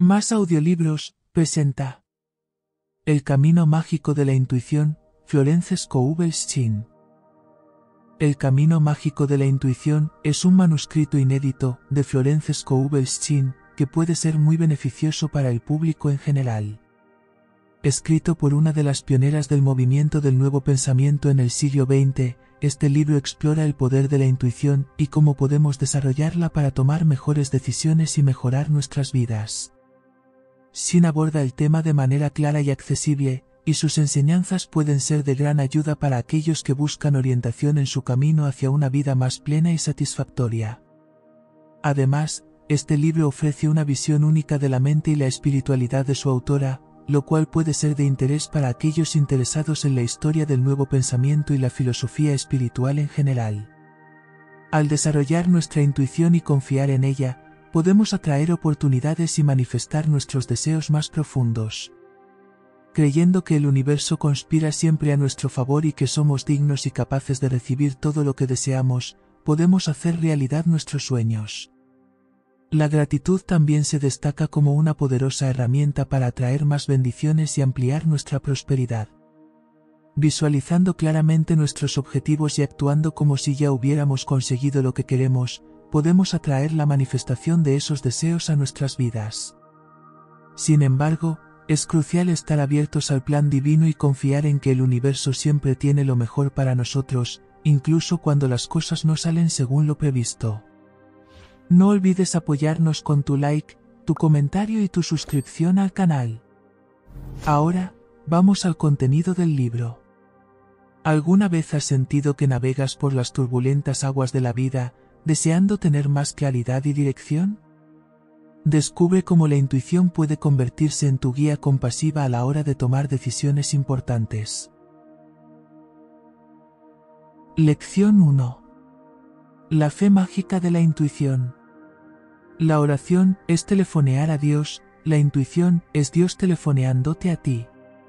Más audiolibros, presenta El camino mágico de la intuición, Florence Scovel-Shinn. El camino mágico de la intuición es un manuscrito inédito de Florence Scovel-Shinn que puede ser muy beneficioso para el público en general. Escrito por una de las pioneras del movimiento del nuevo pensamiento en el siglo XX, este libro explora el poder de la intuición y cómo podemos desarrollarla para tomar mejores decisiones y mejorar nuestras vidas. Shinn aborda el tema de manera clara y accesible, y sus enseñanzas pueden ser de gran ayuda para aquellos que buscan orientación en su camino hacia una vida más plena y satisfactoria. Además, este libro ofrece una visión única de la mente y la espiritualidad de su autora, lo cual puede ser de interés para aquellos interesados en la historia del nuevo pensamiento y la filosofía espiritual en general. Al desarrollar nuestra intuición y confiar en ella, podemos atraer oportunidades y manifestar nuestros deseos más profundos. Creyendo que el universo conspira siempre a nuestro favor y que somos dignos y capaces de recibir todo lo que deseamos, podemos hacer realidad nuestros sueños. La gratitud también se destaca como una poderosa herramienta para atraer más bendiciones y ampliar nuestra prosperidad. Visualizando claramente nuestros objetivos y actuando como si ya hubiéramos conseguido lo que queremos, podemos atraer la manifestación de esos deseos a nuestras vidas. Sin embargo, es crucial estar abiertos al plan divino y confiar en que el universo siempre tiene lo mejor para nosotros, incluso cuando las cosas no salen según lo previsto. No olvides apoyarnos con tu like, tu comentario y tu suscripción al canal. Ahora, vamos al contenido del libro. ¿Alguna vez has sentido que navegas por las turbulentas aguas de la vida, deseando tener más claridad y dirección? Descubre cómo la intuición puede convertirse en tu guía compasiva a la hora de tomar decisiones importantes. Lección 1. La fe mágica de la intuición. La oración es telefonear a Dios, la intuición es Dios telefoneándote a ti.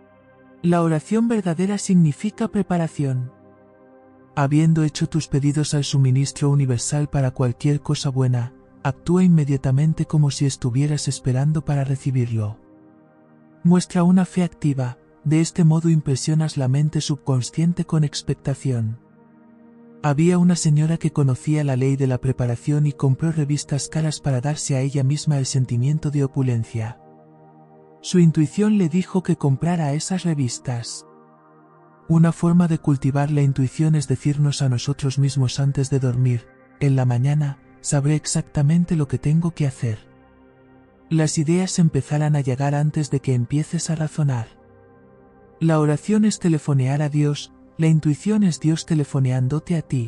La oración verdadera significa preparación. Habiendo hecho tus pedidos al suministro universal para cualquier cosa buena, actúa inmediatamente como si estuvieras esperando para recibirlo. Muestra una fe activa, de este modo impresionas la mente subconsciente con expectación. Había una señora que conocía la ley de la preparación y compró revistas caras para darse a ella misma el sentimiento de opulencia. Su intuición le dijo que comprara esas revistas. Una forma de cultivar la intuición es decirnos a nosotros mismos antes de dormir: en la mañana, sabré exactamente lo que tengo que hacer. Las ideas empezarán a llegar antes de que empieces a razonar. La oración es telefonear a Dios, la intuición es Dios telefoneándote a ti.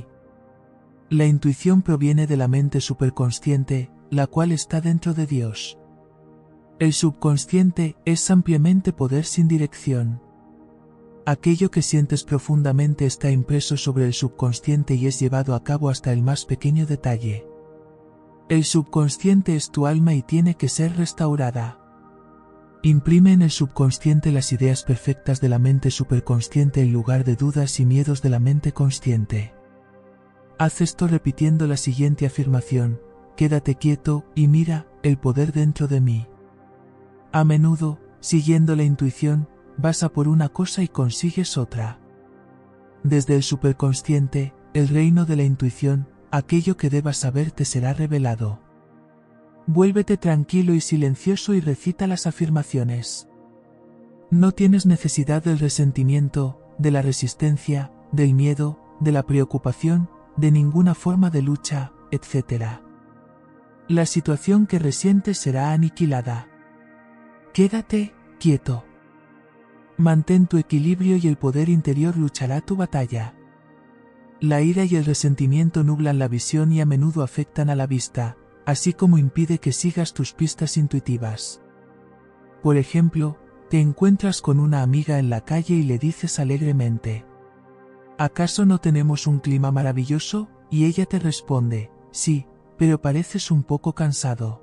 La intuición proviene de la mente superconsciente, la cual está dentro de Dios. El subconsciente es ampliamente poder sin dirección. Aquello que sientes profundamente está impreso sobre el subconsciente y es llevado a cabo hasta el más pequeño detalle. El subconsciente es tu alma y tiene que ser restaurada. Imprime en el subconsciente las ideas perfectas de la mente superconsciente en lugar de dudas y miedos de la mente consciente. Haz esto repitiendo la siguiente afirmación: quédate quieto y mira el poder dentro de mí. A menudo, siguiendo la intuición, vas a por una cosa y consigues otra. Desde el superconsciente, el reino de la intuición, aquello que debas saber te será revelado. Vuélvete tranquilo y silencioso y recita las afirmaciones. No tienes necesidad del resentimiento, de la resistencia, del miedo, de la preocupación, de ninguna forma de lucha, etc. La situación que resientes será aniquilada. Quédate quieto. Mantén tu equilibrio y el poder interior luchará tu batalla. La ira y el resentimiento nublan la visión y a menudo afectan a la vista, así como impide que sigas tus pistas intuitivas. Por ejemplo, te encuentras con una amiga en la calle y le dices alegremente: ¿acaso no tenemos un clima maravilloso? Y ella te responde: sí, pero pareces un poco cansado.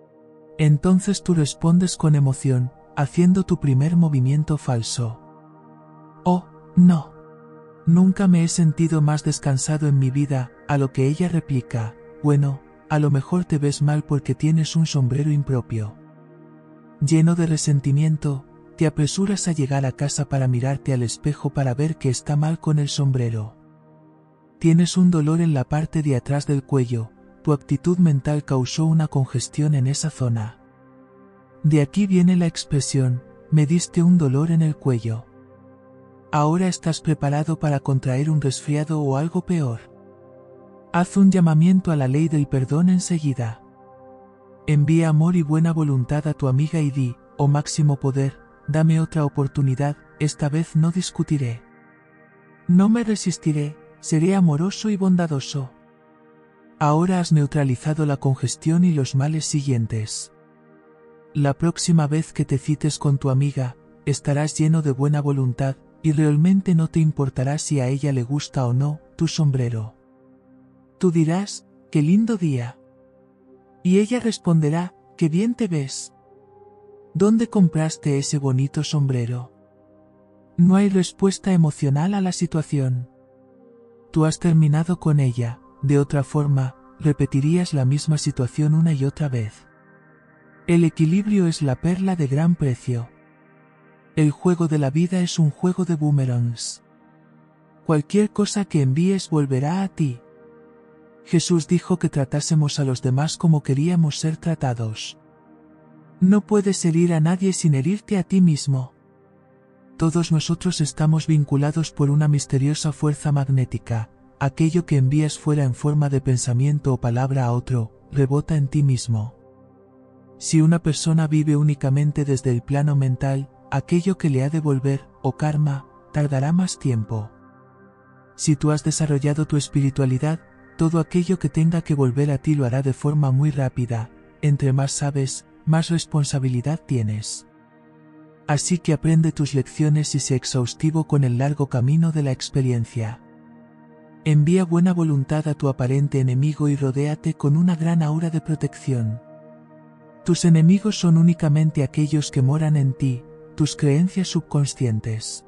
Entonces tú respondes con emoción, haciendo tu primer movimiento falso. Oh, no. Nunca me he sentido más descansado en mi vida, a lo que ella replica: bueno, a lo mejor te ves mal porque tienes un sombrero impropio. Lleno de resentimiento, te apresuras a llegar a casa para mirarte al espejo para ver qué está mal con el sombrero. Tienes un dolor en la parte de atrás del cuello, tu actitud mental causó una congestión en esa zona. De aquí viene la expresión, me diste un dolor en el cuello. Ahora estás preparado para contraer un resfriado o algo peor. Haz un llamamiento a la ley del perdón enseguida. Envía amor y buena voluntad a tu amiga y di, oh máximo poder, dame otra oportunidad, esta vez no discutiré. No me resistiré, seré amoroso y bondadoso. Ahora has neutralizado la congestión y los males siguientes. La próxima vez que te cites con tu amiga, estarás lleno de buena voluntad, y realmente no te importará si a ella le gusta o no tu sombrero. Tú dirás, qué lindo día. Y ella responderá, qué bien te ves. ¿Dónde compraste ese bonito sombrero? No hay respuesta emocional a la situación. Tú has terminado con ella, de otra forma, repetirías la misma situación una y otra vez. El equilibrio es la perla de gran precio. El juego de la vida es un juego de boomerangs. Cualquier cosa que envíes volverá a ti. Jesús dijo que tratásemos a los demás como queríamos ser tratados. No puedes herir a nadie sin herirte a ti mismo. Todos nosotros estamos vinculados por una misteriosa fuerza magnética. Aquello que envías fuera en forma de pensamiento o palabra a otro, rebota en ti mismo. Si una persona vive únicamente desde el plano mental, aquello que le ha de volver, o karma, tardará más tiempo. Si tú has desarrollado tu espiritualidad, todo aquello que tenga que volver a ti lo hará de forma muy rápida. Entre más sabes, más responsabilidad tienes. Así que aprende tus lecciones y sé exhaustivo con el largo camino de la experiencia. Envía buena voluntad a tu aparente enemigo y rodéate con una gran aura de protección. Tus enemigos son únicamente aquellos que moran en ti, tus creencias subconscientes.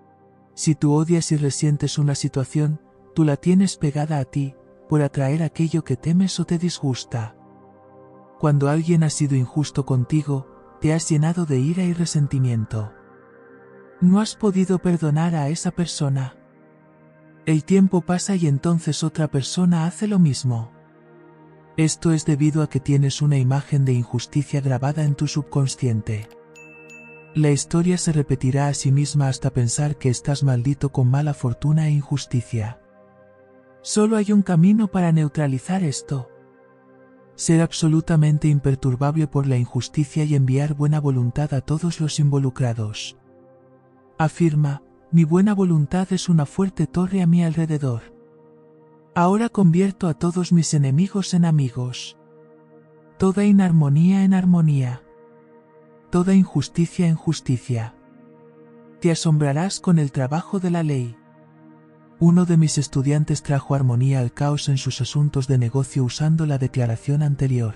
Si tú odias y resientes una situación, tú la tienes pegada a ti, por atraer aquello que temes o te disgusta. Cuando alguien ha sido injusto contigo, te has llenado de ira y resentimiento. No has podido perdonar a esa persona. El tiempo pasa y entonces otra persona hace lo mismo. Esto es debido a que tienes una imagen de injusticia grabada en tu subconsciente. La historia se repetirá a sí misma hasta pensar que estás maldito con mala fortuna e injusticia. Solo hay un camino para neutralizar esto. Ser absolutamente imperturbable por la injusticia y enviar buena voluntad a todos los involucrados. Afirma, mi buena voluntad es una fuerte torre a mi alrededor. Ahora convierto a todos mis enemigos en amigos. Toda inarmonía en armonía. Toda injusticia en justicia. Te asombrarás con el trabajo de la ley. Uno de mis estudiantes trajo armonía al caos en sus asuntos de negocio usando la declaración anterior.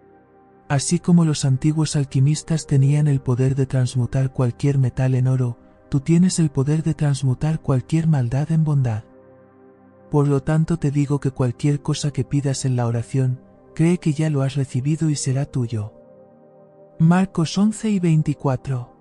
Así como los antiguos alquimistas tenían el poder de transmutar cualquier metal en oro, tú tienes el poder de transmutar cualquier maldad en bondad. Por lo tanto te digo que cualquier cosa que pidas en la oración, cree que ya lo has recibido y será tuyo. Marcos 11 y 24.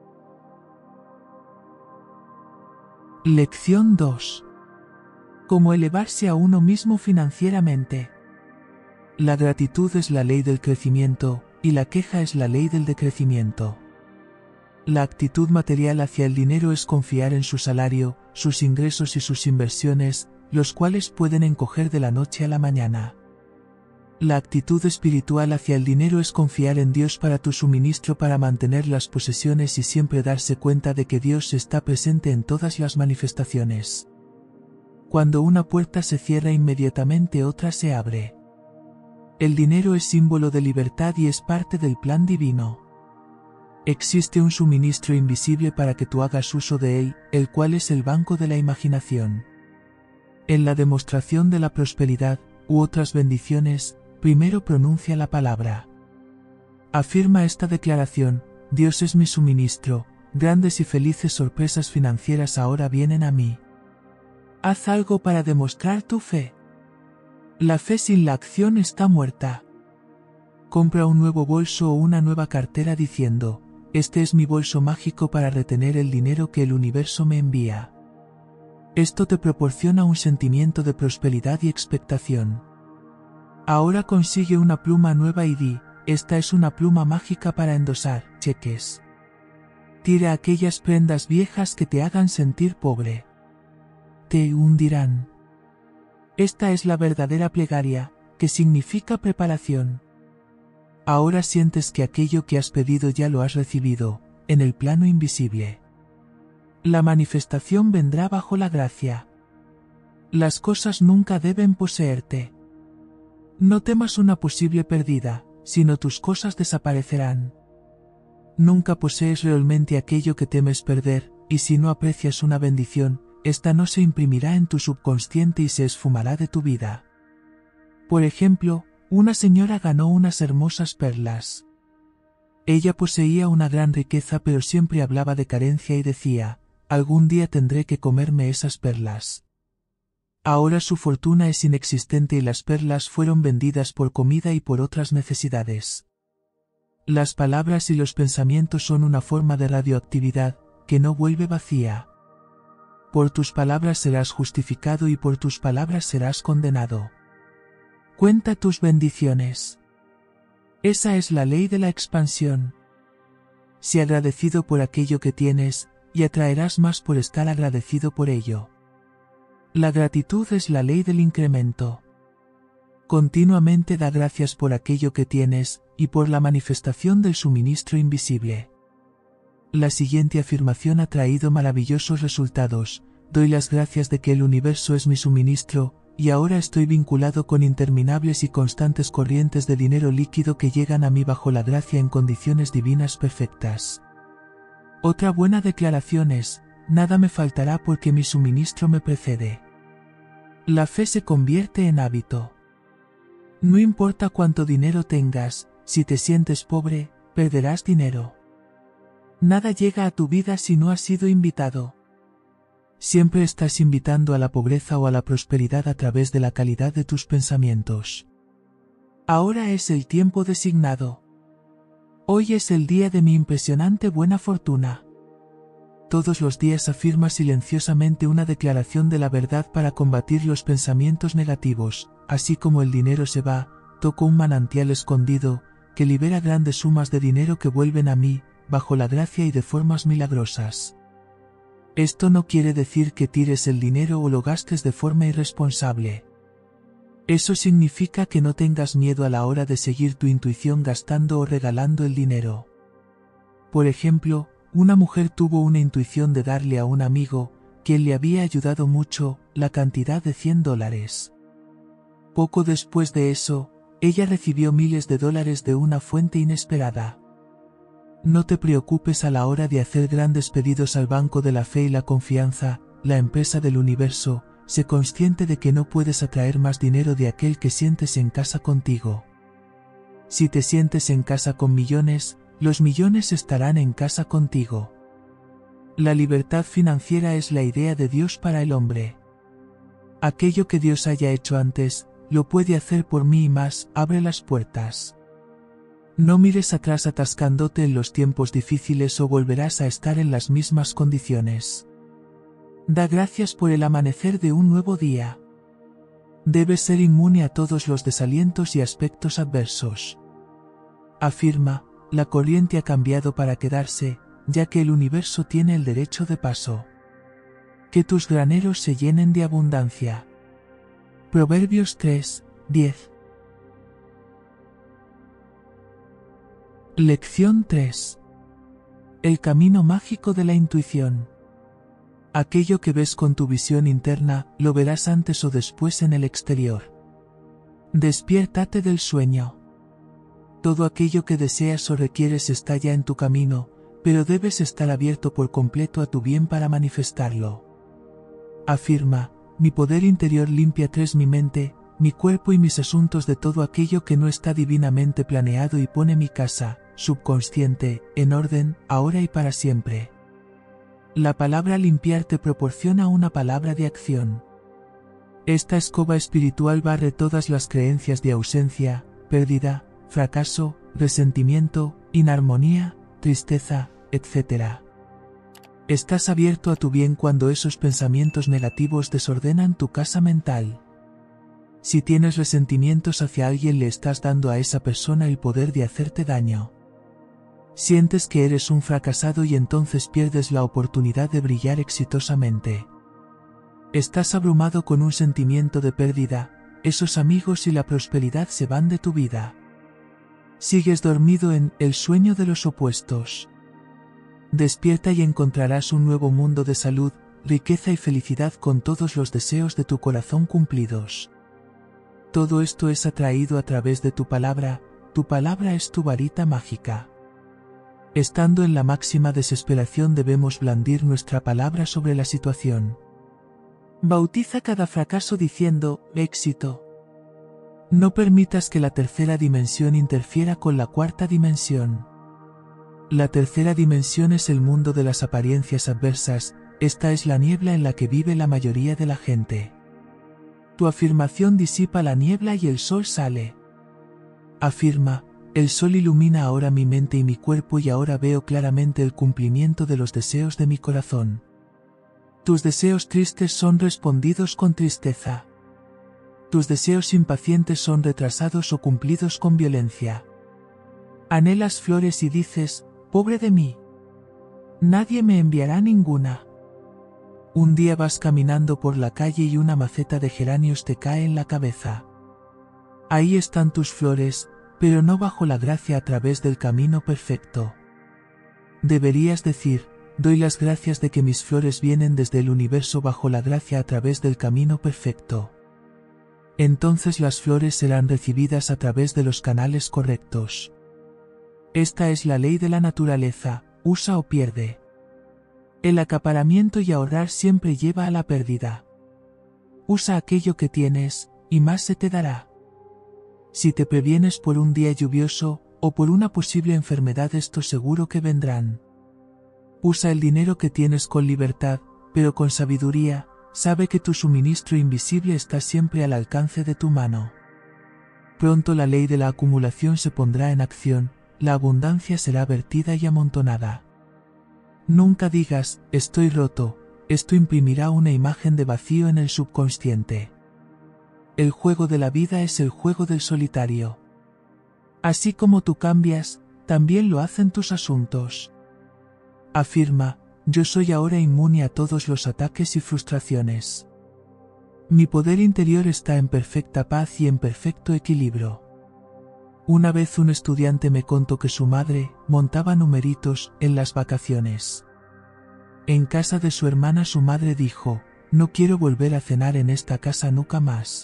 Lección 2. Cómo elevarse a uno mismo financieramente. La gratitud es la ley del crecimiento, y la queja es la ley del decrecimiento. La actitud material hacia el dinero es confiar en su salario, sus ingresos y sus inversiones, los cuales pueden encoger de la noche a la mañana. La actitud espiritual hacia el dinero es confiar en Dios para tu suministro para mantener las posesiones y siempre darse cuenta de que Dios está presente en todas las manifestaciones. Cuando una puerta se cierra inmediatamente otra se abre. El dinero es símbolo de libertad y es parte del plan divino. Existe un suministro invisible para que tú hagas uso de él, el cual es el banco de la imaginación. En la demostración de la prosperidad, u otras bendiciones, primero pronuncia la palabra. Afirma esta declaración, Dios es mi suministro, grandes y felices sorpresas financieras ahora vienen a mí. Haz algo para demostrar tu fe. La fe sin la acción está muerta. Compra un nuevo bolso o una nueva cartera diciendo, este es mi bolso mágico para retener el dinero que el universo me envía. Esto te proporciona un sentimiento de prosperidad y expectación. Ahora consigue una pluma nueva y di, esta es una pluma mágica para endosar cheques. Tira aquellas prendas viejas que te hagan sentir pobre. Te hundirán. Esta es la verdadera plegaria, que significa preparación. Ahora sientes que aquello que has pedido ya lo has recibido, en el plano invisible. La manifestación vendrá bajo la gracia. Las cosas nunca deben poseerte. No temas una posible pérdida, sino tus cosas desaparecerán. Nunca posees realmente aquello que temes perder, y si no aprecias una bendición, esta no se imprimirá en tu subconsciente y se esfumará de tu vida. Por ejemplo, una señora ganó unas hermosas perlas. Ella poseía una gran riqueza pero siempre hablaba de carencia y decía, algún día tendré que comerme esas perlas. Ahora su fortuna es inexistente y las perlas fueron vendidas por comida y por otras necesidades. Las palabras y los pensamientos son una forma de radioactividad, que no vuelve vacía. Por tus palabras serás justificado y por tus palabras serás condenado. Cuenta tus bendiciones. Esa es la ley de la expansión. Sé agradecido por aquello que tienes, y atraerás más por estar agradecido por ello. La gratitud es la ley del incremento. Continuamente da gracias por aquello que tienes, y por la manifestación del suministro invisible. La siguiente afirmación ha traído maravillosos resultados. Doy las gracias de que el universo es mi suministro, y ahora estoy vinculado con interminables y constantes corrientes de dinero líquido que llegan a mí bajo la gracia en condiciones divinas perfectas. Otra buena declaración es, nada me faltará porque mi suministro me precede. La fe se convierte en hábito. No importa cuánto dinero tengas, si te sientes pobre, perderás dinero. Nada llega a tu vida si no has sido invitado. Siempre estás invitando a la pobreza o a la prosperidad a través de la calidad de tus pensamientos. Ahora es el tiempo designado. Hoy es el día de mi impresionante buena fortuna. Todos los días afirma silenciosamente una declaración de la verdad para combatir los pensamientos negativos. Así como el dinero se va, toco un manantial escondido, que libera grandes sumas de dinero que vuelven a mí, bajo la gracia y de formas milagrosas. Esto no quiere decir que tires el dinero o lo gastes de forma irresponsable. Eso significa que no tengas miedo a la hora de seguir tu intuición gastando o regalando el dinero. Por ejemplo, una mujer tuvo una intuición de darle a un amigo, quien le había ayudado mucho, la cantidad de $100. Poco después de eso, ella recibió miles de dólares de una fuente inesperada. No te preocupes a la hora de hacer grandes pedidos al banco de la fe y la confianza, la empresa del universo. Sé consciente de que no puedes atraer más dinero de aquel que sientes en casa contigo. Si te sientes en casa con millones, los millones estarán en casa contigo. La libertad financiera es la idea de Dios para el hombre. Aquello que Dios haya hecho antes, lo puede hacer por mí y más. Abre las puertas. No mires atrás atascándote en los tiempos difíciles o volverás a estar en las mismas condiciones. Da gracias por el amanecer de un nuevo día. Debes ser inmune a todos los desalientos y aspectos adversos. Afirma, la corriente ha cambiado para quedarse, ya que el universo tiene el derecho de paso. Que tus graneros se llenen de abundancia. Proverbios 3:10. Lección 3. El camino mágico de la intuición. Aquello que ves con tu visión interna, lo verás antes o después en el exterior. Despiértate del sueño. Todo aquello que deseas o requieres está ya en tu camino, pero debes estar abierto por completo a tu bien para manifestarlo. Afirma, mi poder interior limpia mi mente, mi cuerpo y mis asuntos de todo aquello que no está divinamente planeado y pone mi casa, subconsciente, en orden, ahora y para siempre. La palabra limpiar te proporciona una palabra de acción. Esta escoba espiritual barre todas las creencias de ausencia, pérdida, fracaso, resentimiento, inarmonía, tristeza, etc. Estás abierto a tu bien cuando esos pensamientos negativos desordenan tu casa mental. Si tienes resentimientos hacia alguien, le estás dando a esa persona el poder de hacerte daño. Sientes que eres un fracasado y entonces pierdes la oportunidad de brillar exitosamente. Estás abrumado con un sentimiento de pérdida, esos amigos y la prosperidad se van de tu vida. Sigues dormido en el sueño de los opuestos. Despierta y encontrarás un nuevo mundo de salud, riqueza y felicidad con todos los deseos de tu corazón cumplidos. Todo esto es atraído a través de tu palabra es tu varita mágica. Estando en la máxima desesperación debemos blandir nuestra palabra sobre la situación. Bautiza cada fracaso diciendo, éxito. No permitas que la tercera dimensión interfiera con la cuarta dimensión. La tercera dimensión es el mundo de las apariencias adversas, esta es la niebla en la que vive la mayoría de la gente. Tu afirmación disipa la niebla y el sol sale. Afirma, el sol ilumina ahora mi mente y mi cuerpo y ahora veo claramente el cumplimiento de los deseos de mi corazón. Tus deseos tristes son respondidos con tristeza. Tus deseos impacientes son retrasados o cumplidos con violencia. Anhelas flores y dices, pobre de mí. Nadie me enviará ninguna. Un día vas caminando por la calle y una maceta de geranios te cae en la cabeza. Ahí están tus flores, pero no bajo la gracia a través del camino perfecto. Deberías decir, doy las gracias de que mis flores vienen desde el universo bajo la gracia a través del camino perfecto. Entonces las flores serán recibidas a través de los canales correctos. Esta es la ley de la naturaleza, usa o pierde. El acaparamiento y ahorrar siempre lleva a la pérdida. Usa aquello que tienes, y más se te dará. Si te previenes por un día lluvioso, o por una posible enfermedad, esto seguro que vendrán. Usa el dinero que tienes con libertad, pero con sabiduría, sabe que tu suministro invisible está siempre al alcance de tu mano. Pronto la ley de la acumulación se pondrá en acción, la abundancia será vertida y amontonada. Nunca digas, estoy roto, esto imprimirá una imagen de vacío en el subconsciente. El juego de la vida es el juego del solitario. Así como tú cambias, también lo hacen tus asuntos. Afirma, yo soy ahora inmune a todos los ataques y frustraciones. Mi poder interior está en perfecta paz y en perfecto equilibrio. Una vez un estudiante me contó que su madre montaba numeritos en las vacaciones. En casa de su hermana su madre dijo, no quiero volver a cenar en esta casa nunca más.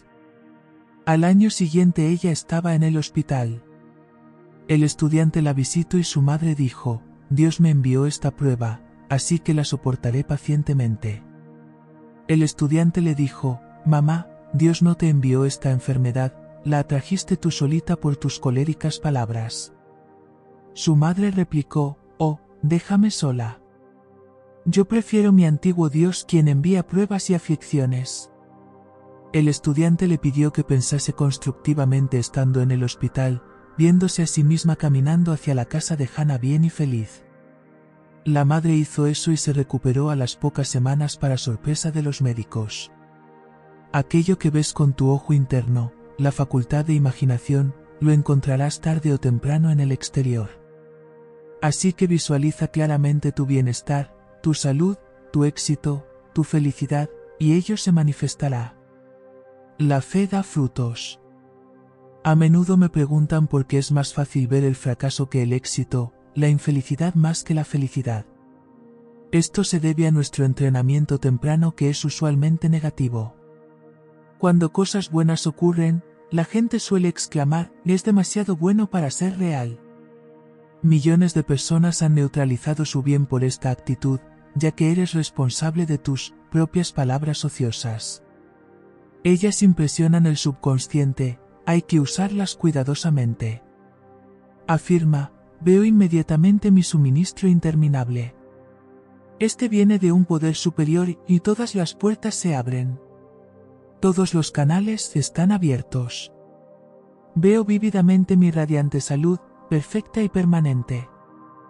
Al año siguiente ella estaba en el hospital. El estudiante la visitó y su madre dijo, Dios me envió esta prueba, así que la soportaré pacientemente. El estudiante le dijo, mamá, Dios no te envió esta enfermedad, la atrajiste tú solita por tus coléricas palabras. Su madre replicó, oh, déjame sola. Yo prefiero mi antiguo Dios quien envía pruebas y aflicciones. El estudiante le pidió que pensase constructivamente estando en el hospital, viéndose a sí misma caminando hacia la casa de Hannah bien y feliz. La madre hizo eso y se recuperó a las pocas semanas para sorpresa de los médicos. Aquello que ves con tu ojo interno, la facultad de imaginación, lo encontrarás tarde o temprano en el exterior. Así que visualiza claramente tu bienestar, tu salud, tu éxito, tu felicidad, y ello se manifestará. La fe da frutos. A menudo me preguntan por qué es más fácil ver el fracaso que el éxito, la infelicidad más que la felicidad. Esto se debe a nuestro entrenamiento temprano que es usualmente negativo. Cuando cosas buenas ocurren, la gente suele exclamar, es demasiado bueno para ser real. Millones de personas han neutralizado su bien por esta actitud, ya que eres responsable de tus propias palabras ociosas. Ellas impresionan el subconsciente, hay que usarlas cuidadosamente. Afirma, veo inmediatamente mi suministro interminable. Este viene de un poder superior y todas las puertas se abren. Todos los canales están abiertos. Veo vívidamente mi radiante salud, perfecta y permanente.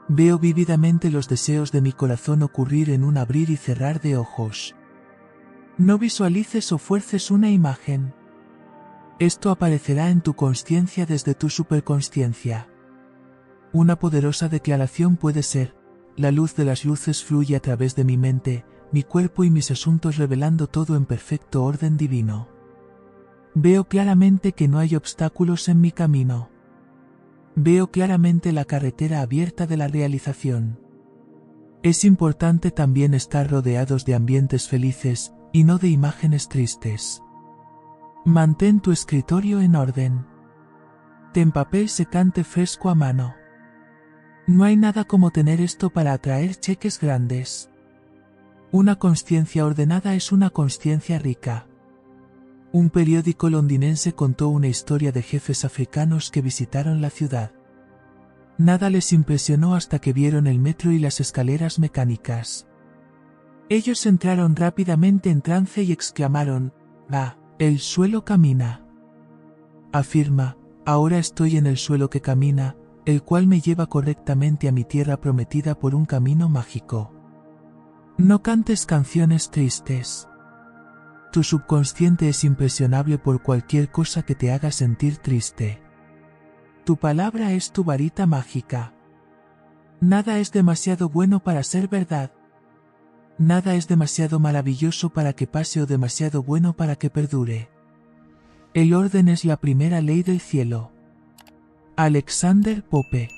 Veo vívidamente los deseos de mi corazón ocurrir en un abrir y cerrar de ojos. No visualices o fuerces una imagen. Esto aparecerá en tu consciencia desde tu superconsciencia. Una poderosa declaración puede ser: la luz de las luces fluye a través de mi mente, mi cuerpo y mis asuntos, revelando todo en perfecto orden divino. Veo claramente que no hay obstáculos en mi camino. Veo claramente la carretera abierta de la realización. Es importante también estar rodeados de ambientes felices, y no de imágenes tristes. Mantén tu escritorio en orden. Ten papel secante fresco a mano. No hay nada como tener esto para atraer cheques grandes. Una consciencia ordenada es una consciencia rica. Un periódico londinense contó una historia de jefes africanos que visitaron la ciudad. Nada les impresionó hasta que vieron el metro y las escaleras mecánicas. Ellos entraron rápidamente en trance y exclamaron: «¡Ah, el suelo camina!». Afirma: «Ahora estoy en el suelo que camina, el cual me lleva correctamente a mi tierra prometida por un camino mágico». No cantes canciones tristes. Tu subconsciente es impresionable por cualquier cosa que te haga sentir triste. Tu palabra es tu varita mágica. Nada es demasiado bueno para ser verdad. Nada es demasiado maravilloso para que pase o demasiado bueno para que perdure. El orden es la primera ley del cielo. Alexander Pope.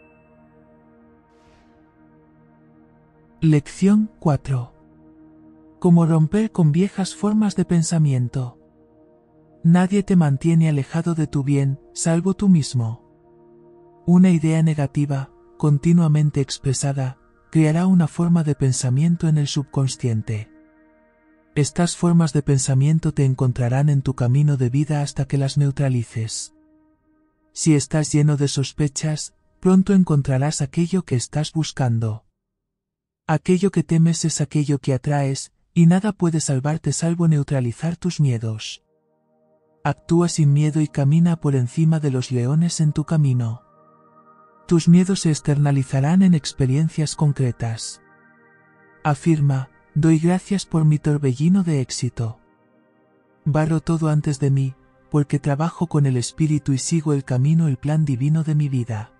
Lección 4. Cómo romper con viejas formas de pensamiento. Nadie te mantiene alejado de tu bien, salvo tú mismo. Una idea negativa, continuamente expresada, creará una forma de pensamiento en el subconsciente. Estas formas de pensamiento te encontrarán en tu camino de vida hasta que las neutralices. Si estás lleno de sospechas, pronto encontrarás aquello que estás buscando. Aquello que temes es aquello que atraes, y nada puede salvarte salvo neutralizar tus miedos. Actúa sin miedo y camina por encima de los leones en tu camino. Tus miedos se externalizarán en experiencias concretas. Afirma: «Doy gracias por mi torbellino de éxito. Barro todo antes de mí, porque trabajo con el espíritu y sigo el camino, el plan divino de mi vida.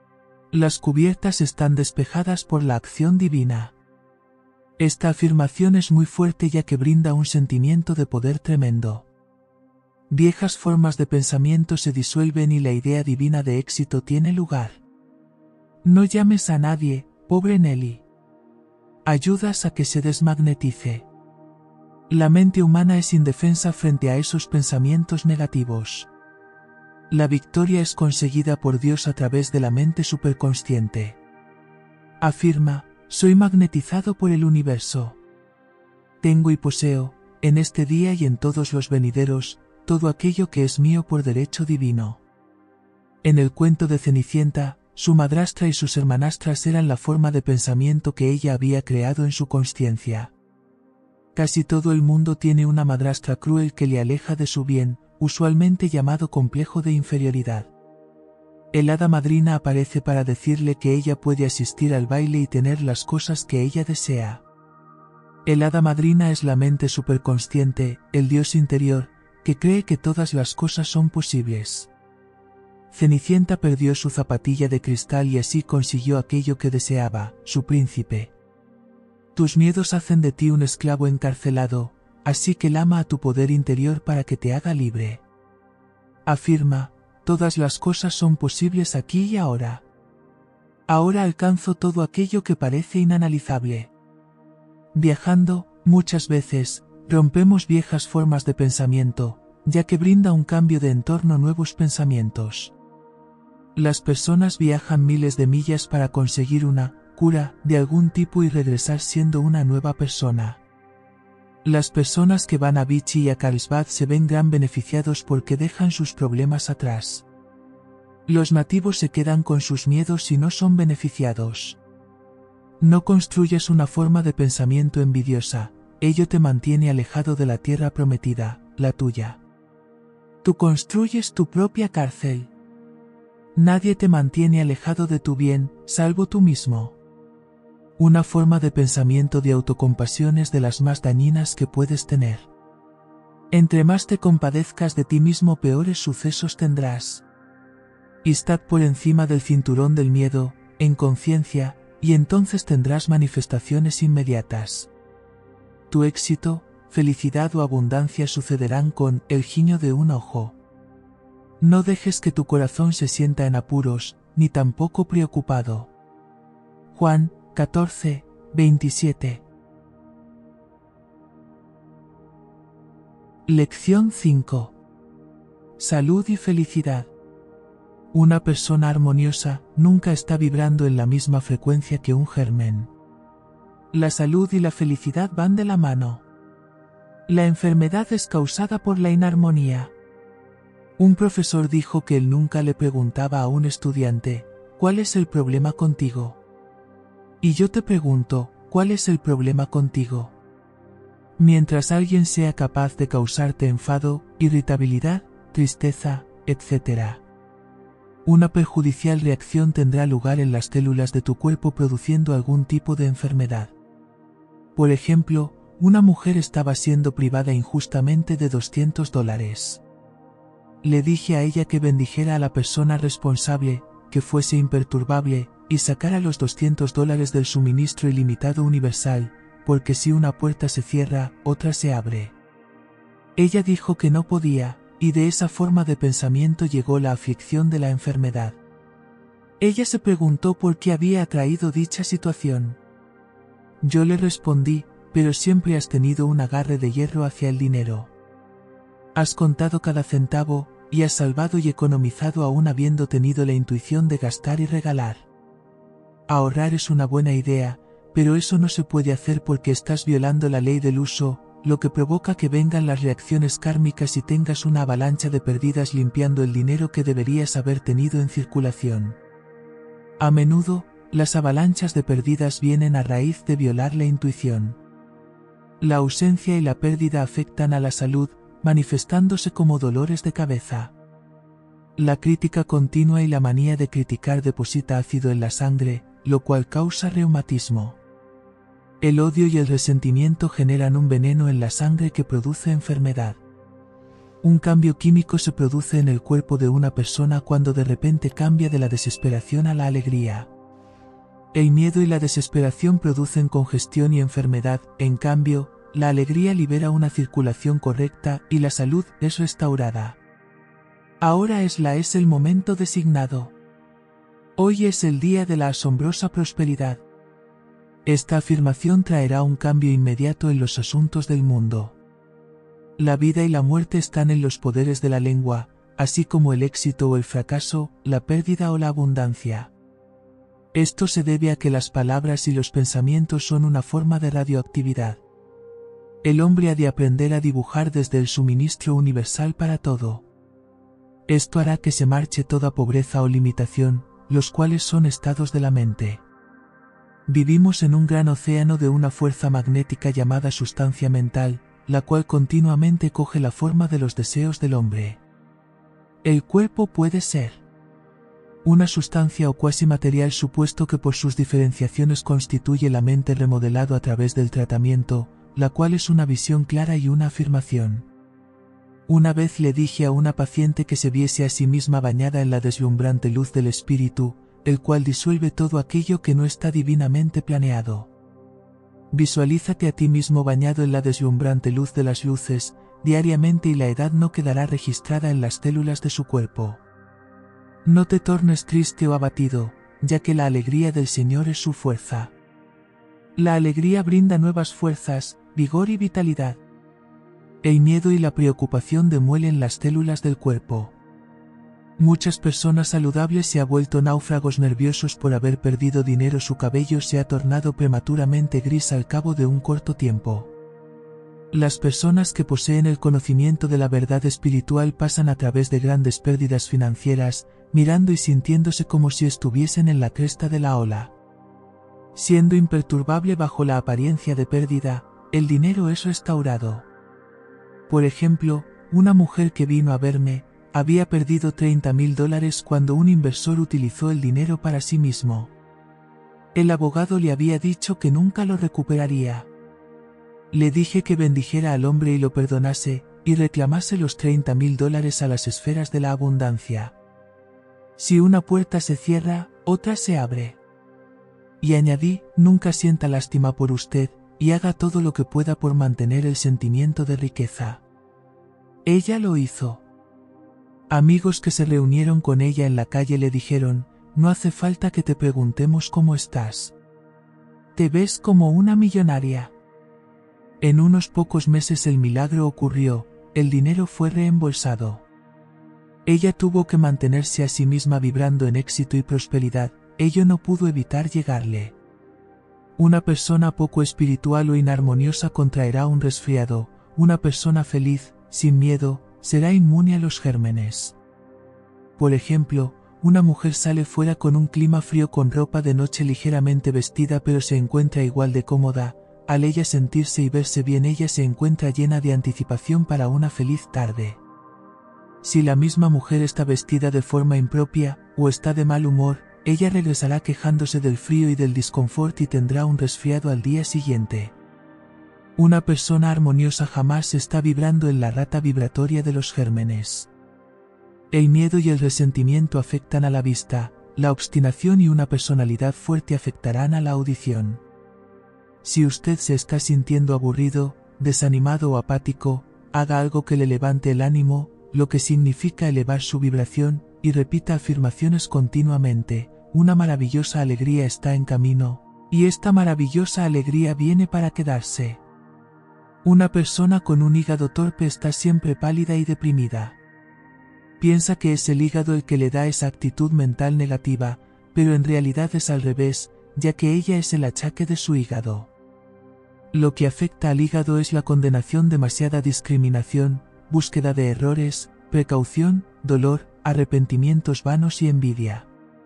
Las cubiertas están despejadas por la acción divina». Esta afirmación es muy fuerte ya que brinda un sentimiento de poder tremendo. Viejas formas de pensamiento se disuelven y la idea divina de éxito tiene lugar. No llames a nadie, pobre Nelly. Ayudas a que se desmagnetice. La mente humana es indefensa frente a esos pensamientos negativos. La victoria es conseguida por Dios a través de la mente superconsciente. Afirma: «Soy magnetizado por el universo. Tengo y poseo, en este día y en todos los venideros, todo aquello que es mío por derecho divino». En el cuento de Cenicienta, su madrastra y sus hermanastras eran la forma de pensamiento que ella había creado en su consciencia. Casi todo el mundo tiene una madrastra cruel que le aleja de su bien, usualmente llamado complejo de inferioridad. El hada madrina aparece para decirle que ella puede asistir al baile y tener las cosas que ella desea. El hada madrina es la mente superconsciente, el Dios interior, que cree que todas las cosas son posibles. Cenicienta perdió su zapatilla de cristal y así consiguió aquello que deseaba, su príncipe. Tus miedos hacen de ti un esclavo encarcelado, así que clama a tu poder interior para que te haga libre. Afirma: «Todas las cosas son posibles aquí y ahora. Ahora alcanzo todo aquello que parece inanalizable». Viajando, muchas veces, rompemos viejas formas de pensamiento, ya que brinda un cambio de entorno nuevos pensamientos. Las personas viajan miles de millas para conseguir una cura de algún tipo y regresar siendo una nueva persona. Las personas que van a Vichy y a Carlsbad se ven gran beneficiados porque dejan sus problemas atrás. Los nativos se quedan con sus miedos y no son beneficiados. No construyes una forma de pensamiento envidiosa, ello te mantiene alejado de la tierra prometida, la tuya. Tú construyes tu propia cárcel. Nadie te mantiene alejado de tu bien, salvo tú mismo. Una forma de pensamiento de autocompasión es de las más dañinas que puedes tener. Entre más te compadezcas de ti mismo, peores sucesos tendrás. Estad por encima del cinturón del miedo, en conciencia, y entonces tendrás manifestaciones inmediatas. Tu éxito, felicidad o abundancia sucederán con el guiño de un ojo. No dejes que tu corazón se sienta en apuros, ni tampoco preocupado. Juan 14, 27. Lección 5. Salud y felicidad. Una persona armoniosa nunca está vibrando en la misma frecuencia que un germen. La salud y la felicidad van de la mano. La enfermedad es causada por la inarmonía. Un profesor dijo que él nunca le preguntaba a un estudiante, ¿cuál es el problema contigo? Y yo te pregunto, ¿cuál es el problema contigo? Mientras alguien sea capaz de causarte enfado, irritabilidad, tristeza, etc., una perjudicial reacción tendrá lugar en las células de tu cuerpo produciendo algún tipo de enfermedad. Por ejemplo, una mujer estaba siendo privada injustamente de $200. Le dije a ella que bendijera a la persona responsable, que fuese imperturbable, y sacara los $200 del suministro ilimitado universal, porque si una puerta se cierra, otra se abre. Ella dijo que no podía, y de esa forma de pensamiento llegó la aflicción de la enfermedad. Ella se preguntó por qué había atraído dicha situación. Yo le respondí, pero siempre has tenido un agarre de hierro hacia el dinero. Has contado cada centavo, y has salvado y economizado aún habiendo tenido la intuición de gastar y regalar. Ahorrar es una buena idea, pero eso no se puede hacer porque estás violando la ley del uso, lo que provoca que vengan las reacciones kármicas y tengas una avalancha de pérdidas limpiando el dinero que deberías haber tenido en circulación. A menudo, las avalanchas de pérdidas vienen a raíz de violar la intuición. La ausencia y la pérdida afectan a la salud, manifestándose como dolores de cabeza. La crítica continua y la manía de criticar deposita ácido en la sangre, lo cual causa reumatismo. El odio y el resentimiento generan un veneno en la sangre que produce enfermedad. Un cambio químico se produce en el cuerpo de una persona cuando de repente cambia de la desesperación a la alegría. El miedo y la desesperación producen congestión y enfermedad, en cambio, la alegría libera una circulación correcta y la salud es restaurada. Ahora es el momento designado. Hoy es el día de la asombrosa prosperidad. Esta afirmación traerá un cambio inmediato en los asuntos del mundo. La vida y la muerte están en los poderes de la lengua, así como el éxito o el fracaso, la pérdida o la abundancia. Esto se debe a que las palabras y los pensamientos son una forma de radioactividad. El hombre ha de aprender a dibujar desde el suministro universal para todo. Esto hará que se marche toda pobreza o limitación, los cuales son estados de la mente. Vivimos en un gran océano de una fuerza magnética llamada sustancia mental, la cual continuamente coge la forma de los deseos del hombre. El cuerpo puede ser una sustancia o cuasi material supuesto que por sus diferenciaciones constituye la mente remodelado a través del tratamiento, la cual es una visión clara y una afirmación. Una vez le dije a una paciente que se viese a sí misma bañada en la deslumbrante luz del espíritu, el cual disuelve todo aquello que no está divinamente planeado. Visualízate a ti mismo bañado en la deslumbrante luz de las luces, diariamente y la edad no quedará registrada en las células de su cuerpo. No te tornes triste o abatido, ya que la alegría del Señor es su fuerza. La alegría brinda nuevas fuerzas, vigor y vitalidad. El miedo y la preocupación demuelen las células del cuerpo. Muchas personas saludables se han vuelto náufragos nerviosos por haber perdido dinero. Su cabello se ha tornado prematuramente gris al cabo de un corto tiempo. Las personas que poseen el conocimiento de la verdad espiritual pasan a través de grandes pérdidas financieras, mirando y sintiéndose como si estuviesen en la cresta de la ola. Siendo imperturbable bajo la apariencia de pérdida, el dinero es restaurado. Por ejemplo, una mujer que vino a verme, Había perdido $30.000 cuando un inversor utilizó el dinero para sí mismo. El abogado le había dicho que nunca lo recuperaría. Le dije que bendijera al hombre y lo perdonase, y reclamase los $30.000 a las esferas de la abundancia. Si una puerta se cierra, otra se abre. Y añadí, nunca sienta lástima por usted, y haga todo lo que pueda por mantener el sentimiento de riqueza. Ella lo hizo. Amigos que se reunieron con ella en la calle le dijeron, no hace falta que te preguntemos cómo estás. Te ves como una millonaria. En unos pocos meses el milagro ocurrió, el dinero fue reembolsado. Ella tuvo que mantenerse a sí misma vibrando en éxito y prosperidad, ello no pudo evitar llegarle. Una persona poco espiritual o inarmoniosa contraerá un resfriado, una persona feliz, sin miedo, será inmune a los gérmenes. Por ejemplo, una mujer sale fuera con un clima frío con ropa de noche ligeramente vestida pero se encuentra igual de cómoda, al ella sentirse y verse bien ella se encuentra llena de anticipación para una feliz tarde. Si la misma mujer está vestida de forma impropia, o está de mal humor, ella regresará quejándose del frío y del disconfort y tendrá un resfriado al día siguiente. Una persona armoniosa jamás está vibrando en la rata vibratoria de los gérmenes. El miedo y el resentimiento afectan a la vista, la obstinación y una personalidad fuerte afectarán a la audición. Si usted se está sintiendo aburrido, desanimado o apático, haga algo que le levante el ánimo, lo que significa elevar su vibración, y repita afirmaciones continuamente, una maravillosa alegría está en camino, y esta maravillosa alegría viene para quedarse. Una persona con un hígado torpe está siempre pálida y deprimida. Piensa que es el hígado el que le da esa actitud mental negativa, pero en realidad es al revés, ya que ella es el achaque de su hígado. Lo que afecta al hígado es la condenación, demasiada discriminación, búsqueda de errores, precaución, dolor, arrepentimientos vanos y envidia.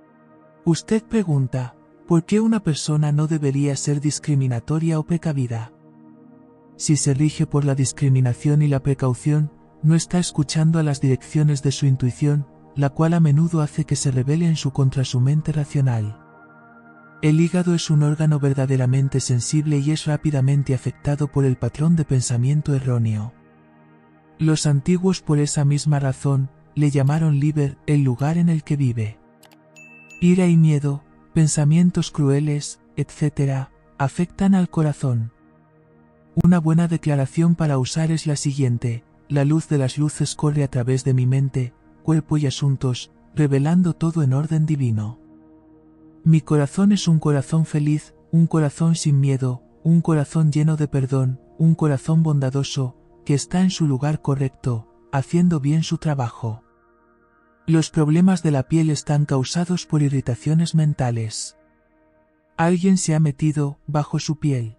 Usted pregunta, ¿por qué una persona no debería ser discriminatoria o precavida? Si se rige por la discriminación y la precaución, no está escuchando a las direcciones de su intuición, la cual a menudo hace que se rebele contra su mente racional. El hígado es un órgano verdaderamente sensible y es rápidamente afectado por el patrón de pensamiento erróneo. Los antiguos por esa misma razón, le llamaron Liber, el lugar en el que vive. Ira y miedo, pensamientos crueles, etc., afectan al corazón. Una buena declaración para usar es la siguiente: la luz de las luces corre a través de mi mente, cuerpo y asuntos, revelando todo en orden divino. Mi corazón es un corazón feliz, un corazón sin miedo, un corazón lleno de perdón, un corazón bondadoso, que está en su lugar correcto, haciendo bien su trabajo. Los problemas de la piel están causados por irritaciones mentales. Alguien se ha metido bajo su piel.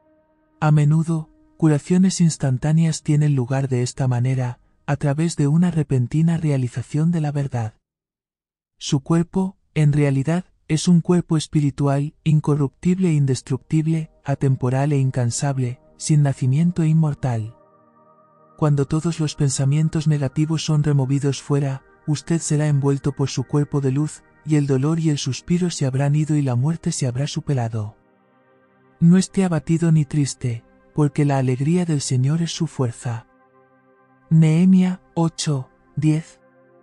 A menudo, curaciones instantáneas tienen lugar de esta manera, a través de una repentina realización de la verdad. Su cuerpo, en realidad, es un cuerpo espiritual, incorruptible e indestructible, atemporal e incansable, sin nacimiento e inmortal. Cuando todos los pensamientos negativos son removidos fuera, usted será envuelto por su cuerpo de luz, y el dolor y el suspiro se habrán ido y la muerte se habrá superado. No esté abatido ni triste, porque la alegría del Señor es su fuerza. Nehemia 8:10.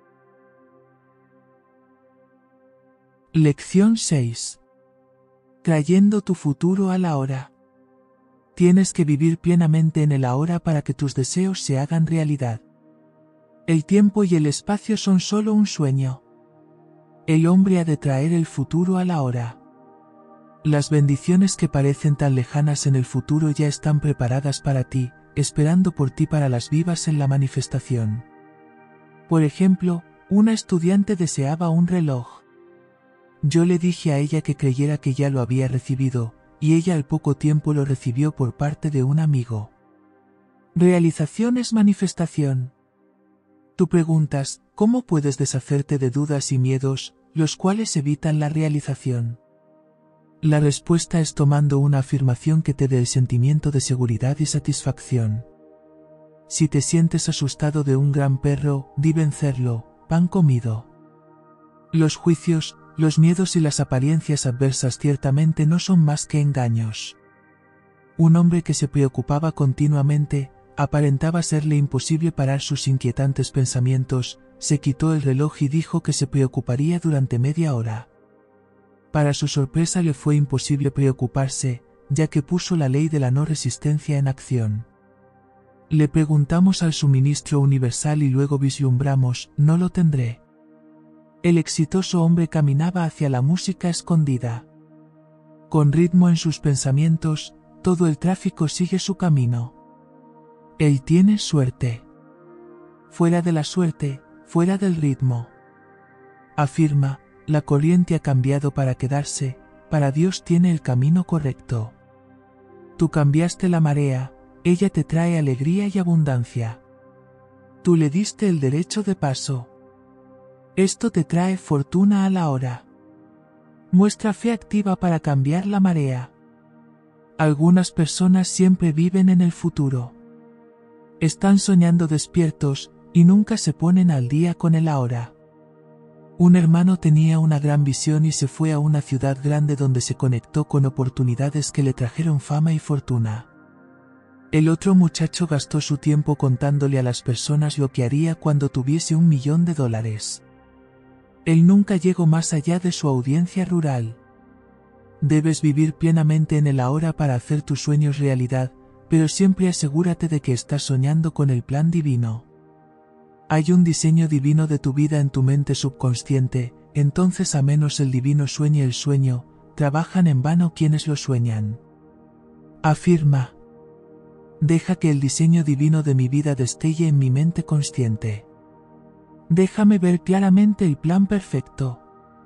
Lección 6. Trayendo tu futuro al ahora. Tienes que vivir plenamente en el ahora para que tus deseos se hagan realidad. El tiempo y el espacio son solo un sueño. El hombre ha de traer el futuro al ahora. Las bendiciones que parecen tan lejanas en el futuro ya están preparadas para ti, esperando por ti para las vivas en la manifestación. Por ejemplo, una estudiante deseaba un reloj. Yo le dije a ella que creyera que ya lo había recibido, y ella al poco tiempo lo recibió por parte de un amigo. Realización es manifestación. Tú preguntas, ¿cómo puedes deshacerte de dudas y miedos, los cuales evitan la realización? La respuesta es tomando una afirmación que te dé el sentimiento de seguridad y satisfacción. Si te sientes asustado de un gran perro, di vencerlo, pan comido. Los juicios, los miedos y las apariencias adversas ciertamente no son más que engaños. Un hombre que se preocupaba continuamente, aparentaba serle imposible parar sus inquietantes pensamientos, se quitó el reloj y dijo que se preocuparía durante media hora. Para su sorpresa le fue imposible preocuparse, ya que puso la ley de la no resistencia en acción. Le preguntamos al suministro universal y luego vislumbramos, no lo tendré. El exitoso hombre caminaba hacia la música escondida. Con ritmo en sus pensamientos, todo el tráfico sigue su camino. Él tiene suerte. Fuera de la suerte, fuera del ritmo. Afirma, la corriente ha cambiado para quedarse, para Dios tiene el camino correcto. Tú cambiaste la marea, ella te trae alegría y abundancia. Tú le diste el derecho de paso. Esto te trae fortuna a la hora. Muestra fe activa para cambiar la marea. Algunas personas siempre viven en el futuro. Están soñando despiertos, y nunca se ponen al día con el ahora. Un hermano tenía una gran visión y se fue a una ciudad grande donde se conectó con oportunidades que le trajeron fama y fortuna. El otro muchacho gastó su tiempo contándole a las personas lo que haría cuando tuviese $1.000.000. Él nunca llegó más allá de su audiencia rural. Debes vivir plenamente en el ahora para hacer tus sueños realidad, pero siempre asegúrate de que estás soñando con el plan divino. Hay un diseño divino de tu vida en tu mente subconsciente, entonces a menos el divino sueñe el sueño, trabajan en vano quienes lo sueñan. Afirma. Deja que el diseño divino de mi vida destelle en mi mente consciente. Déjame ver claramente el plan perfecto.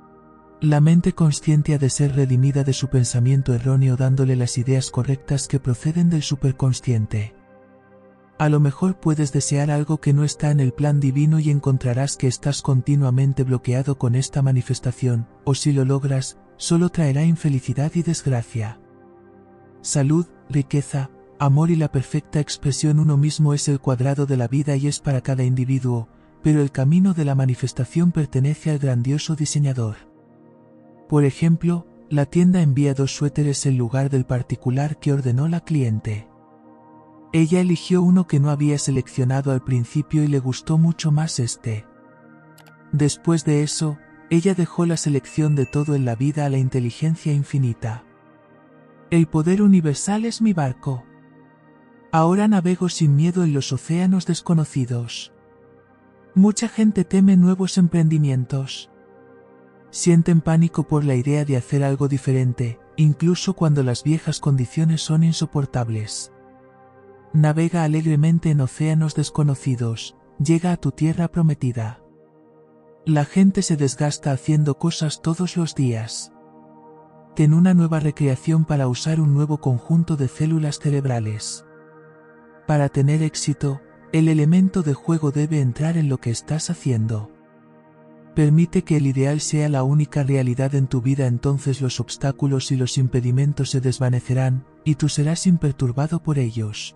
La mente consciente ha de ser redimida de su pensamiento erróneo dándole las ideas correctas que proceden del superconsciente. A lo mejor puedes desear algo que no está en el plan divino y encontrarás que estás continuamente bloqueado con esta manifestación, o si lo logras, solo traerá infelicidad y desgracia. Salud, riqueza, amor y la perfecta expresión uno mismo es el cuadrado de la vida y es para cada individuo, pero el camino de la manifestación pertenece al grandioso diseñador. Por ejemplo, la tienda envía 2 suéteres en lugar del particular que ordenó la cliente. Ella eligió uno que no había seleccionado al principio y le gustó mucho más este. Después de eso, ella dejó la selección de todo en la vida a la inteligencia infinita. El poder universal es mi barco. Ahora navego sin miedo en los océanos desconocidos. Mucha gente teme nuevos emprendimientos. Sienten pánico por la idea de hacer algo diferente, incluso cuando las viejas condiciones son insoportables. Navega alegremente en océanos desconocidos, llega a tu tierra prometida. La gente se desgasta haciendo cosas todos los días. Ten una nueva recreación para usar un nuevo conjunto de células cerebrales. Para tener éxito, el elemento de juego debe entrar en lo que estás haciendo. Permite que el ideal sea la única realidad en tu vida, entonces los obstáculos y los impedimentos se desvanecerán, y tú serás imperturbado por ellos.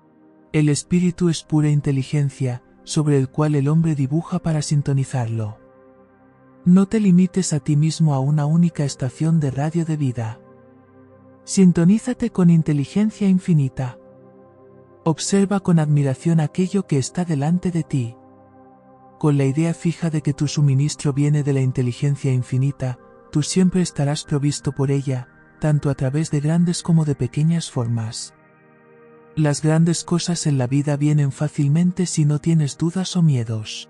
El espíritu es pura inteligencia, sobre el cual el hombre dibuja para sintonizarlo. No te limites a ti mismo a una única estación de radio de vida. Sintonízate con inteligencia infinita. Observa con admiración aquello que está delante de ti. Con la idea fija de que tu suministro viene de la inteligencia infinita, tú siempre estarás provisto por ella, tanto a través de grandes como de pequeñas formas. Las grandes cosas en la vida vienen fácilmente si no tienes dudas o miedos.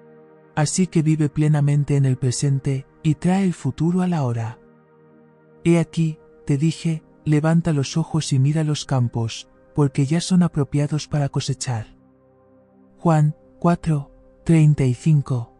Así que vive plenamente en el presente, y trae el futuro a la hora. He aquí, te dije, levanta los ojos y mira los campos, porque ya son apropiados para cosechar. Juan 4:35.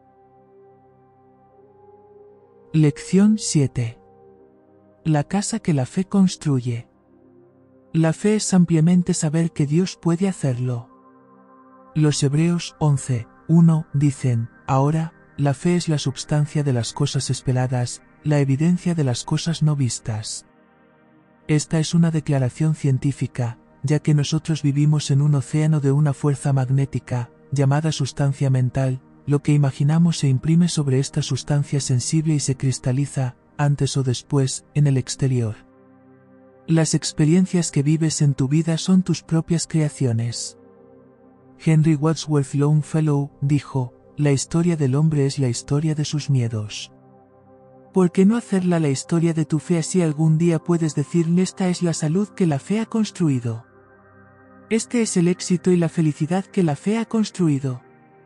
Lección 7. La casa que la fe construye. La fe es ampliamente saber que Dios puede hacerlo. Los Hebreos 11:1 dicen, ahora, la fe es la substancia de las cosas esperadas, la evidencia de las cosas no vistas. Esta es una declaración científica, ya que nosotros vivimos en un océano de una fuerza magnética, llamada sustancia mental. Lo que imaginamos se imprime sobre esta sustancia sensible y se cristaliza, antes o después, en el exterior. Las experiencias que vives en tu vida son tus propias creaciones. Henry Wadsworth Longfellow dijo, la historia del hombre es la historia de sus miedos. ¿Por qué no hacerla la historia de tu fe, así algún día puedes decirle esta es la salud que la fe ha construido? Este es el éxito y la felicidad que la fe ha construido.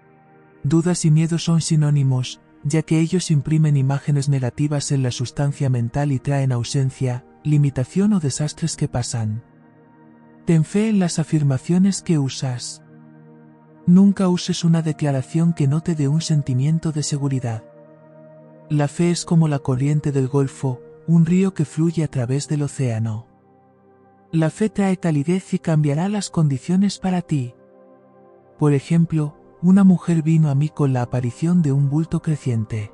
Dudas y miedos son sinónimos, ya que ellos imprimen imágenes negativas en la sustancia mental y traen ausencia, limitación o desastres que pasan. Ten fe en las afirmaciones que usas. Nunca uses una declaración que no te dé un sentimiento de seguridad. La fe es como la corriente del Golfo, un río que fluye a través del océano. La fe trae calidez y cambiará las condiciones para ti. Por ejemplo, una mujer vino a mí con la aparición de un bulto creciente.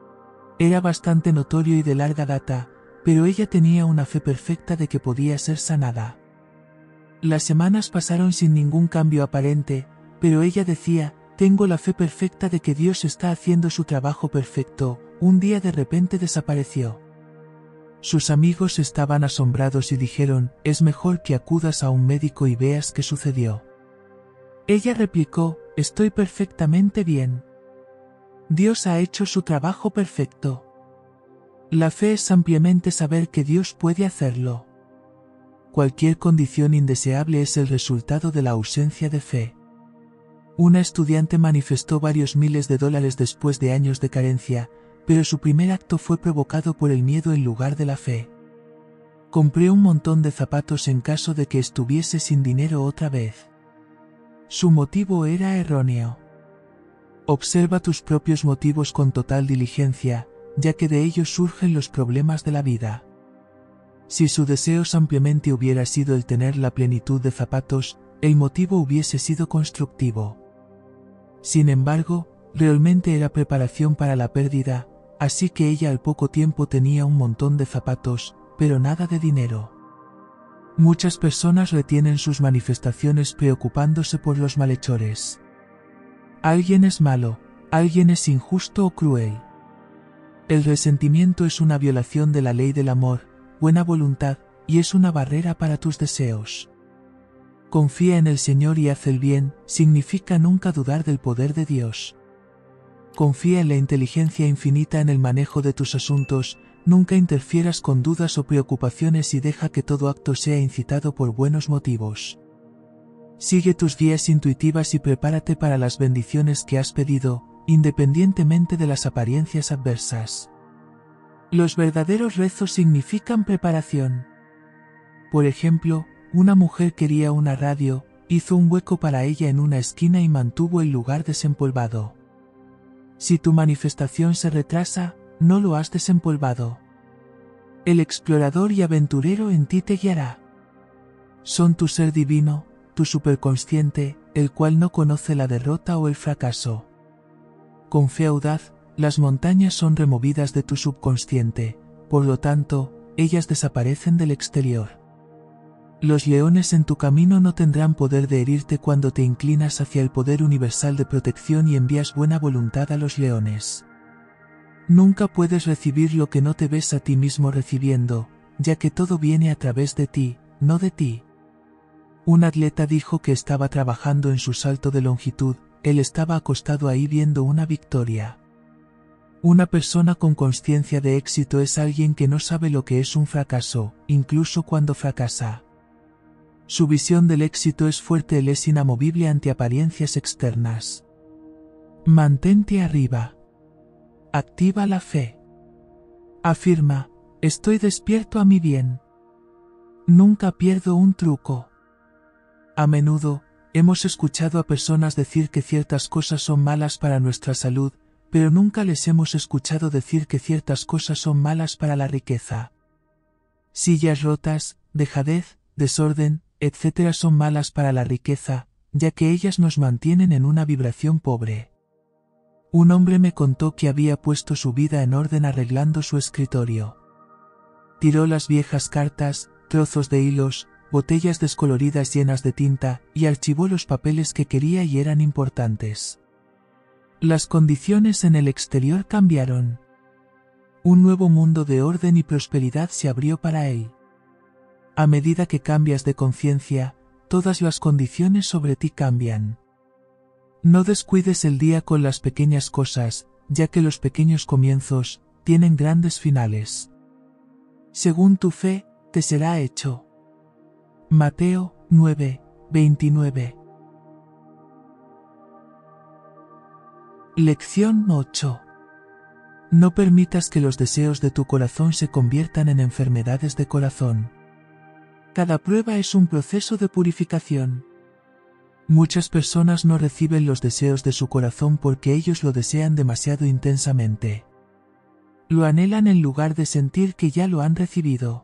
Era bastante notorio y de larga data, pero ella tenía una fe perfecta de que podía ser sanada. Las semanas pasaron sin ningún cambio aparente, pero ella decía, tengo la fe perfecta de que Dios está haciendo su trabajo perfecto. Un día de repente desapareció. Sus amigos estaban asombrados y dijeron, es mejor que acudas a un médico y veas qué sucedió. Ella replicó, estoy perfectamente bien. Dios ha hecho su trabajo perfecto. La fe es ampliamente saber que Dios puede hacerlo. Cualquier condición indeseable es el resultado de la ausencia de fe. Una estudiante manifestó varios miles de dólares después de años de carencia, pero su primer acto fue provocado por el miedo en lugar de la fe. Compré un montón de zapatos en caso de que estuviese sin dinero otra vez. Su motivo era erróneo. Observa tus propios motivos con total diligencia, ya que de ellos surgen los problemas de la vida. Si su deseo ampliamente hubiera sido el tener la plenitud de zapatos, el motivo hubiese sido constructivo. Sin embargo, realmente era preparación para la pérdida, así que ella al poco tiempo tenía un montón de zapatos, pero nada de dinero. Muchas personas retienen sus manifestaciones preocupándose por los malhechores. Alguien es malo, alguien es injusto o cruel. El resentimiento es una violación de la ley del amor, buena voluntad, y es una barrera para tus deseos. Confía en el Señor y haz el bien, significa nunca dudar del poder de Dios. Confía en la inteligencia infinita en el manejo de tus asuntos, nunca interfieras con dudas o preocupaciones y deja que todo acto sea incitado por buenos motivos. Sigue tus guías intuitivas y prepárate para las bendiciones que has pedido, independientemente de las apariencias adversas. Los verdaderos rezos significan preparación. Por ejemplo, una mujer quería una radio, hizo un hueco para ella en una esquina y mantuvo el lugar desempolvado. Si tu manifestación se retrasa, no lo has desempolvado. El explorador y aventurero en ti te guiará. Son tu ser divino, tu superconsciente, el cual no conoce la derrota o el fracaso. Con fe audaz, las montañas son removidas de tu subconsciente, por lo tanto, ellas desaparecen del exterior. Los leones en tu camino no tendrán poder de herirte cuando te inclinas hacia el poder universal de protección y envías buena voluntad a los leones. Nunca puedes recibir lo que no te ves a ti mismo recibiendo, ya que todo viene a través de ti, no de ti. Un atleta dijo que estaba trabajando en su salto de longitud, él estaba acostado ahí viendo una victoria. Una persona con conciencia de éxito es alguien que no sabe lo que es un fracaso, incluso cuando fracasa. Su visión del éxito es fuerte, él es inamovible ante apariencias externas. Mantente arriba. Activa la fe. Afirma, estoy despierto a mi bien. Nunca pierdo un truco. A menudo, hemos escuchado a personas decir que ciertas cosas son malas para nuestra salud, pero nunca les hemos escuchado decir que ciertas cosas son malas para la riqueza. Sillas rotas, dejadez, desorden, etc. son malas para la riqueza, ya que ellas nos mantienen en una vibración pobre. Un hombre me contó que había puesto su vida en orden arreglando su escritorio. Tiró las viejas cartas, trozos de hilos, botellas descoloridas llenas de tinta, y archivó los papeles que quería y eran importantes. Las condiciones en el exterior cambiaron. Un nuevo mundo de orden y prosperidad se abrió para él. A medida que cambias de conciencia, todas las condiciones sobre ti cambian. No descuides el día con las pequeñas cosas, ya que los pequeños comienzos tienen grandes finales. Según tu fe, te será hecho. Mateo 9:29. Lección 8. No permitas que los deseos de tu corazón se conviertan en enfermedades de corazón. Cada prueba es un proceso de purificación. Muchas personas no reciben los deseos de su corazón porque ellos lo desean demasiado intensamente. Lo anhelan en lugar de sentir que ya lo han recibido.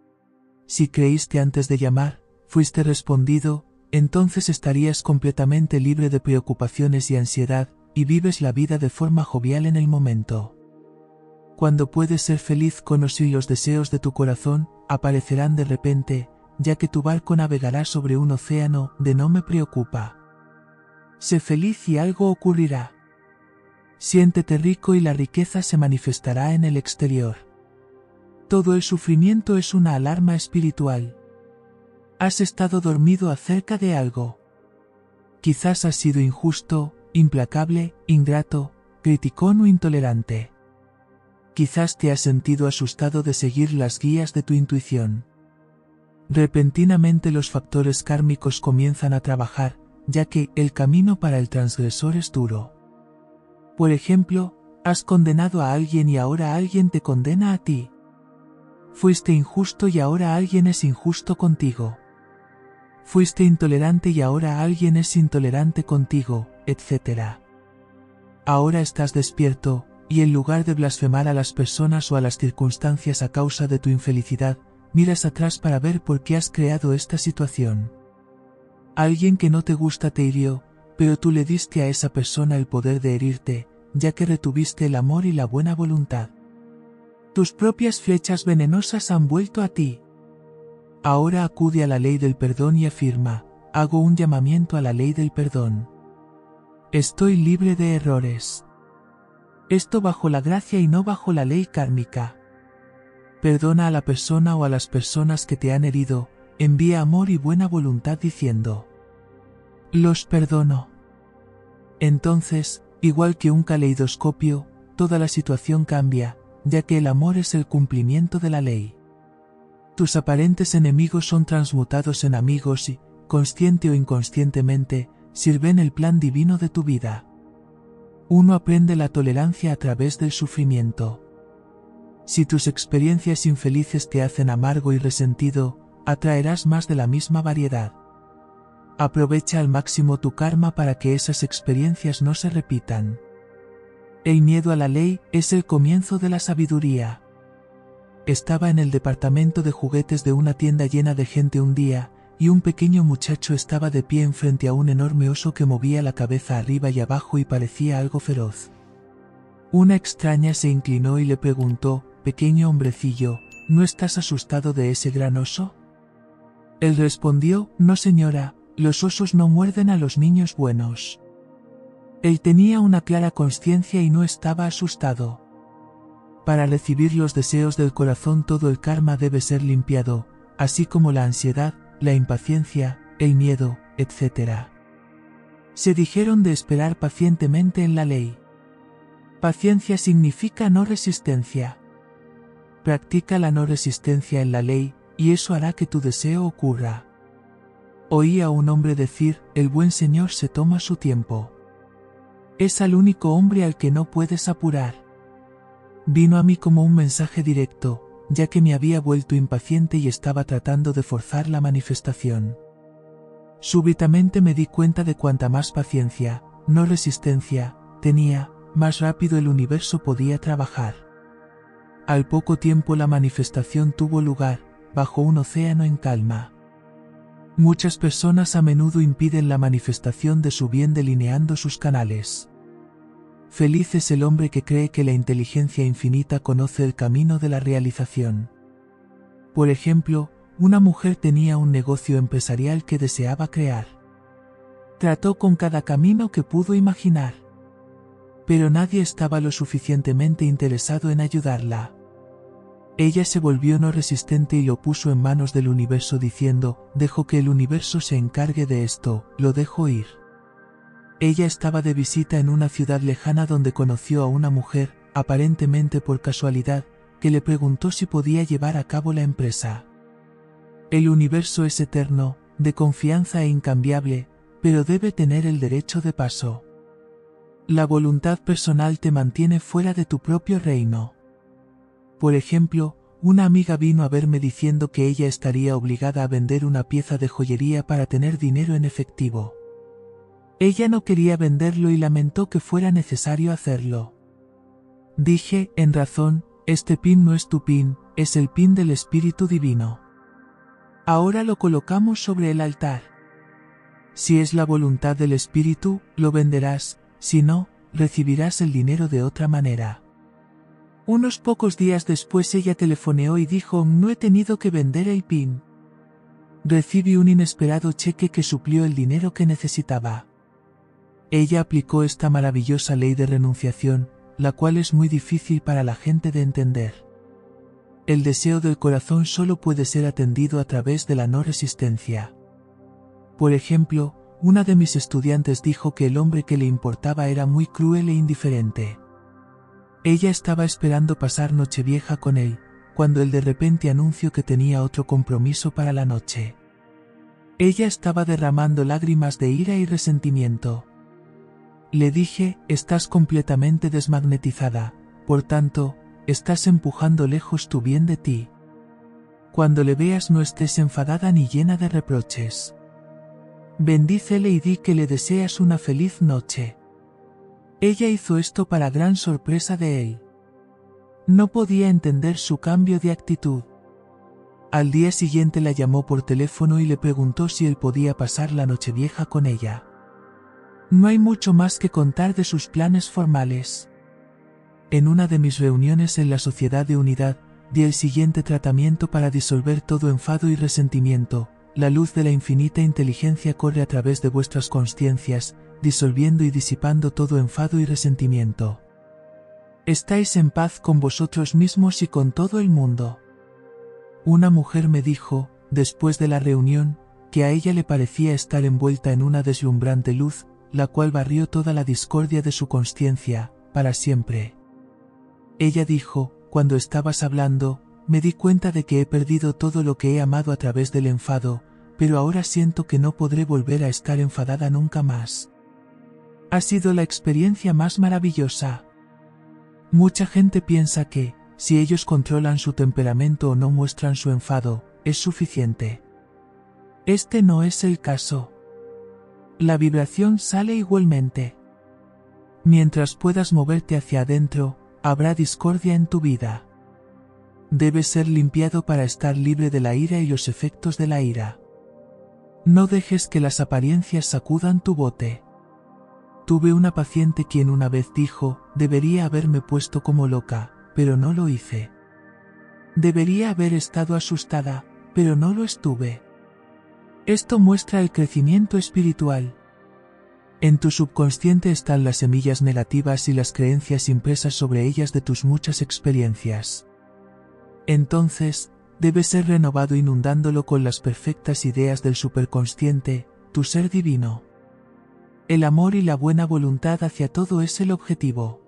Si creíste antes de llamar, fuiste respondido, entonces estarías completamente libre de preocupaciones y ansiedad, y vives la vida de forma jovial en el momento. Cuando puedes ser feliz con o sin los deseos de tu corazón, aparecerán de repente, ya que tu barco navegará sobre un océano de no me preocupa. Sé feliz y algo ocurrirá. Siéntete rico y la riqueza se manifestará en el exterior. Todo el sufrimiento es una alarma espiritual. Has estado dormido acerca de algo. Quizás has sido injusto, implacable, ingrato, criticón o intolerante. Quizás te has sentido asustado de seguir las guías de tu intuición. Repentinamente los factores kármicos comienzan a trabajar, ya que el camino para el transgresor es duro. Por ejemplo, has condenado a alguien y ahora alguien te condena a ti. Fuiste injusto y ahora alguien es injusto contigo. Fuiste intolerante y ahora alguien es intolerante contigo, etc. Ahora estás despierto, y en lugar de blasfemar a las personas o a las circunstancias a causa de tu infelicidad, miras atrás para ver por qué has creado esta situación. Alguien que no te gusta te hirió, pero tú le diste a esa persona el poder de herirte, ya que retuviste el amor y la buena voluntad. Tus propias flechas venenosas han vuelto a ti. Ahora acude a la ley del perdón y afirma, hago un llamamiento a la ley del perdón. Estoy libre de errores. Esto bajo la gracia y no bajo la ley kármica. Perdona a la persona o a las personas que te han herido, envía amor y buena voluntad diciendo, los perdono. Entonces, igual que un caleidoscopio, toda la situación cambia, ya que el amor es el cumplimiento de la ley. Tus aparentes enemigos son transmutados en amigos y, consciente o inconscientemente, sirven el plan divino de tu vida. Uno aprende la tolerancia a través del sufrimiento. Si tus experiencias infelices te hacen amargo y resentido, atraerás más de la misma variedad. Aprovecha al máximo tu karma para que esas experiencias no se repitan. El miedo a la ley es el comienzo de la sabiduría. Estaba en el departamento de juguetes de una tienda llena de gente un día, y un pequeño muchacho estaba de pie enfrente a un enorme oso que movía la cabeza arriba y abajo y parecía algo feroz. Una extraña se inclinó y le preguntó, pequeño hombrecillo, ¿no estás asustado de ese gran oso? Él respondió, no señora, los osos no muerden a los niños buenos. Él tenía una clara conciencia y no estaba asustado. Para recibir los deseos del corazón todo el karma debe ser limpiado, así como la ansiedad, la impaciencia, el miedo, etc. Se dijeron de esperar pacientemente en la ley. Paciencia significa no resistencia. Practica la no resistencia en la ley, y eso hará que tu deseo ocurra. Oí a un hombre decir, el buen Señor se toma su tiempo. Es al único hombre al que no puedes apurar. Vino a mí como un mensaje directo, ya que me había vuelto impaciente y estaba tratando de forzar la manifestación. Súbitamente me di cuenta de cuanta más paciencia, no resistencia, tenía, más rápido el universo podía trabajar. Al poco tiempo la manifestación tuvo lugar, bajo un océano en calma. Muchas personas a menudo impiden la manifestación de su bien delineando sus canales. Feliz es el hombre que cree que la inteligencia infinita conoce el camino de la realización. Por ejemplo, una mujer tenía un negocio empresarial que deseaba crear. Trató con cada camino que pudo imaginar. Pero nadie estaba lo suficientemente interesado en ayudarla. Ella se volvió no resistente y lo puso en manos del universo diciendo, dejo que el universo se encargue de esto, lo dejo ir. Ella estaba de visita en una ciudad lejana donde conoció a una mujer, aparentemente por casualidad, que le preguntó si podía llevar a cabo la empresa. El universo es eterno, de confianza e incambiable, pero debe tener el derecho de paso. La voluntad personal te mantiene fuera de tu propio reino. Por ejemplo, una amiga vino a verme diciendo que ella estaría obligada a vender una pieza de joyería para tener dinero en efectivo. Ella no quería venderlo y lamentó que fuera necesario hacerlo. Dije, en razón, este pin no es tu pin, es el pin del Espíritu Divino. Ahora lo colocamos sobre el altar. Si es la voluntad del Espíritu, lo venderás, si no, recibirás el dinero de otra manera. Unos pocos días después ella telefoneó y dijo, no he tenido que vender el pin. Recibí un inesperado cheque que suplió el dinero que necesitaba. Ella aplicó esta maravillosa ley de renunciación, la cual es muy difícil para la gente de entender. El deseo del corazón solo puede ser atendido a través de la no resistencia. Por ejemplo, una de mis estudiantes dijo que el hombre que le importaba era muy cruel e indiferente. Ella estaba esperando pasar Nochevieja con él, cuando él de repente anunció que tenía otro compromiso para la noche. Ella estaba derramando lágrimas de ira y resentimiento. Le dije, estás completamente desmagnetizada, por tanto, estás empujando lejos tu bien de ti. Cuando le veas no estés enfadada ni llena de reproches. Bendícele y di que le deseas una feliz noche. Ella hizo esto para gran sorpresa de él. No podía entender su cambio de actitud. Al día siguiente la llamó por teléfono y le preguntó si él podía pasar la Nochevieja con ella. No hay mucho más que contar de sus planes formales. En una de mis reuniones en la Sociedad de Unidad, di el siguiente tratamiento para disolver todo enfado y resentimiento. La luz de la infinita inteligencia corre a través de vuestras consciencias, disolviendo y disipando todo enfado y resentimiento. Estáis en paz con vosotros mismos y con todo el mundo. Una mujer me dijo, después de la reunión, que a ella le parecía estar envuelta en una deslumbrante luz, la cual barrió toda la discordia de su consciencia, para siempre. Ella dijo, cuando estabas hablando, me di cuenta de que he perdido todo lo que he amado a través del enfado, pero ahora siento que no podré volver a estar enfadada nunca más. Ha sido la experiencia más maravillosa. Mucha gente piensa que, si ellos controlan su temperamento o no muestran su enfado, es suficiente. Este no es el caso. La vibración sale igualmente. Mientras puedas moverte hacia adentro, habrá discordia en tu vida. Debes ser limpiado para estar libre de la ira y los efectos de la ira. No dejes que las apariencias sacudan tu bote. Tuve una paciente quien una vez dijo, debería haberme puesto como loca, pero no lo hice. Debería haber estado asustada, pero no lo estuve. Esto muestra el crecimiento espiritual. En tu subconsciente están las semillas negativas y las creencias impresas sobre ellas de tus muchas experiencias. Entonces, debes ser renovado inundándolo con las perfectas ideas del superconsciente, tu ser divino. El amor y la buena voluntad hacia todo es el objetivo.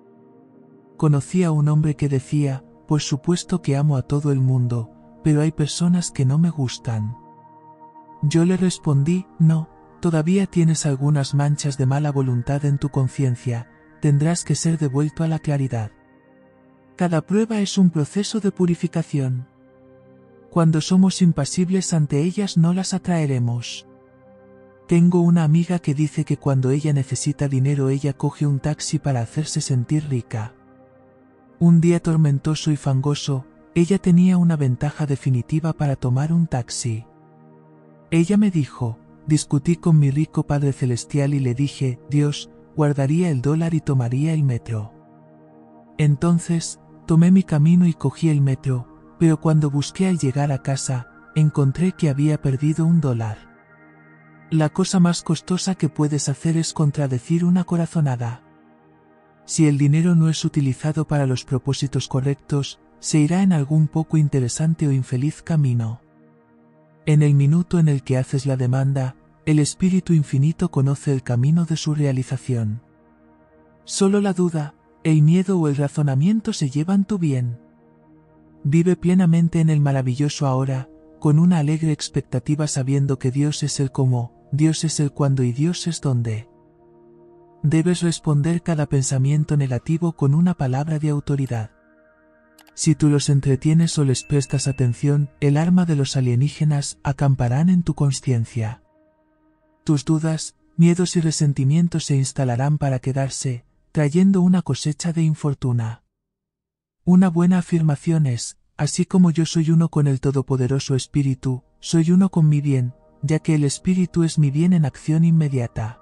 Conocí a un hombre que decía, por supuesto que amo a todo el mundo, pero hay personas que no me gustan. Yo le respondí, no, todavía tienes algunas manchas de mala voluntad en tu conciencia, tendrás que ser devuelto a la claridad. Cada prueba es un proceso de purificación. Cuando somos impasibles ante ellas no las atraeremos. Tengo una amiga que dice que cuando ella necesita dinero ella coge un taxi para hacerse sentir rica. Un día tormentoso y fangoso, ella tenía una ventaja definitiva para tomar un taxi. Ella me dijo, discutí con mi rico Padre Celestial y le dije, Dios, guardaría el dólar y tomaría el metro. Entonces, tomé mi camino y cogí el metro, pero cuando busqué al llegar a casa, encontré que había perdido $1. La cosa más costosa que puedes hacer es contradecir una corazonada. Si el dinero no es utilizado para los propósitos correctos, se irá en algún poco interesante o infeliz camino. En el minuto en el que haces la demanda, el Espíritu Infinito conoce el camino de su realización. Solo la duda, el miedo o el razonamiento se llevan tu bien. Vive plenamente en el maravilloso ahora, con una alegre expectativa sabiendo que Dios es el cómo, Dios es el cuándo y Dios es dónde. Debes responder cada pensamiento negativo con una palabra de autoridad. Si tú los entretienes o les prestas atención, el arma de los alienígenas acamparán en tu conciencia. Tus dudas, miedos y resentimientos se instalarán para quedarse, trayendo una cosecha de infortuna. Una buena afirmación es, así como yo soy uno con el Todopoderoso Espíritu, soy uno con mi bien, ya que el Espíritu es mi bien en acción inmediata.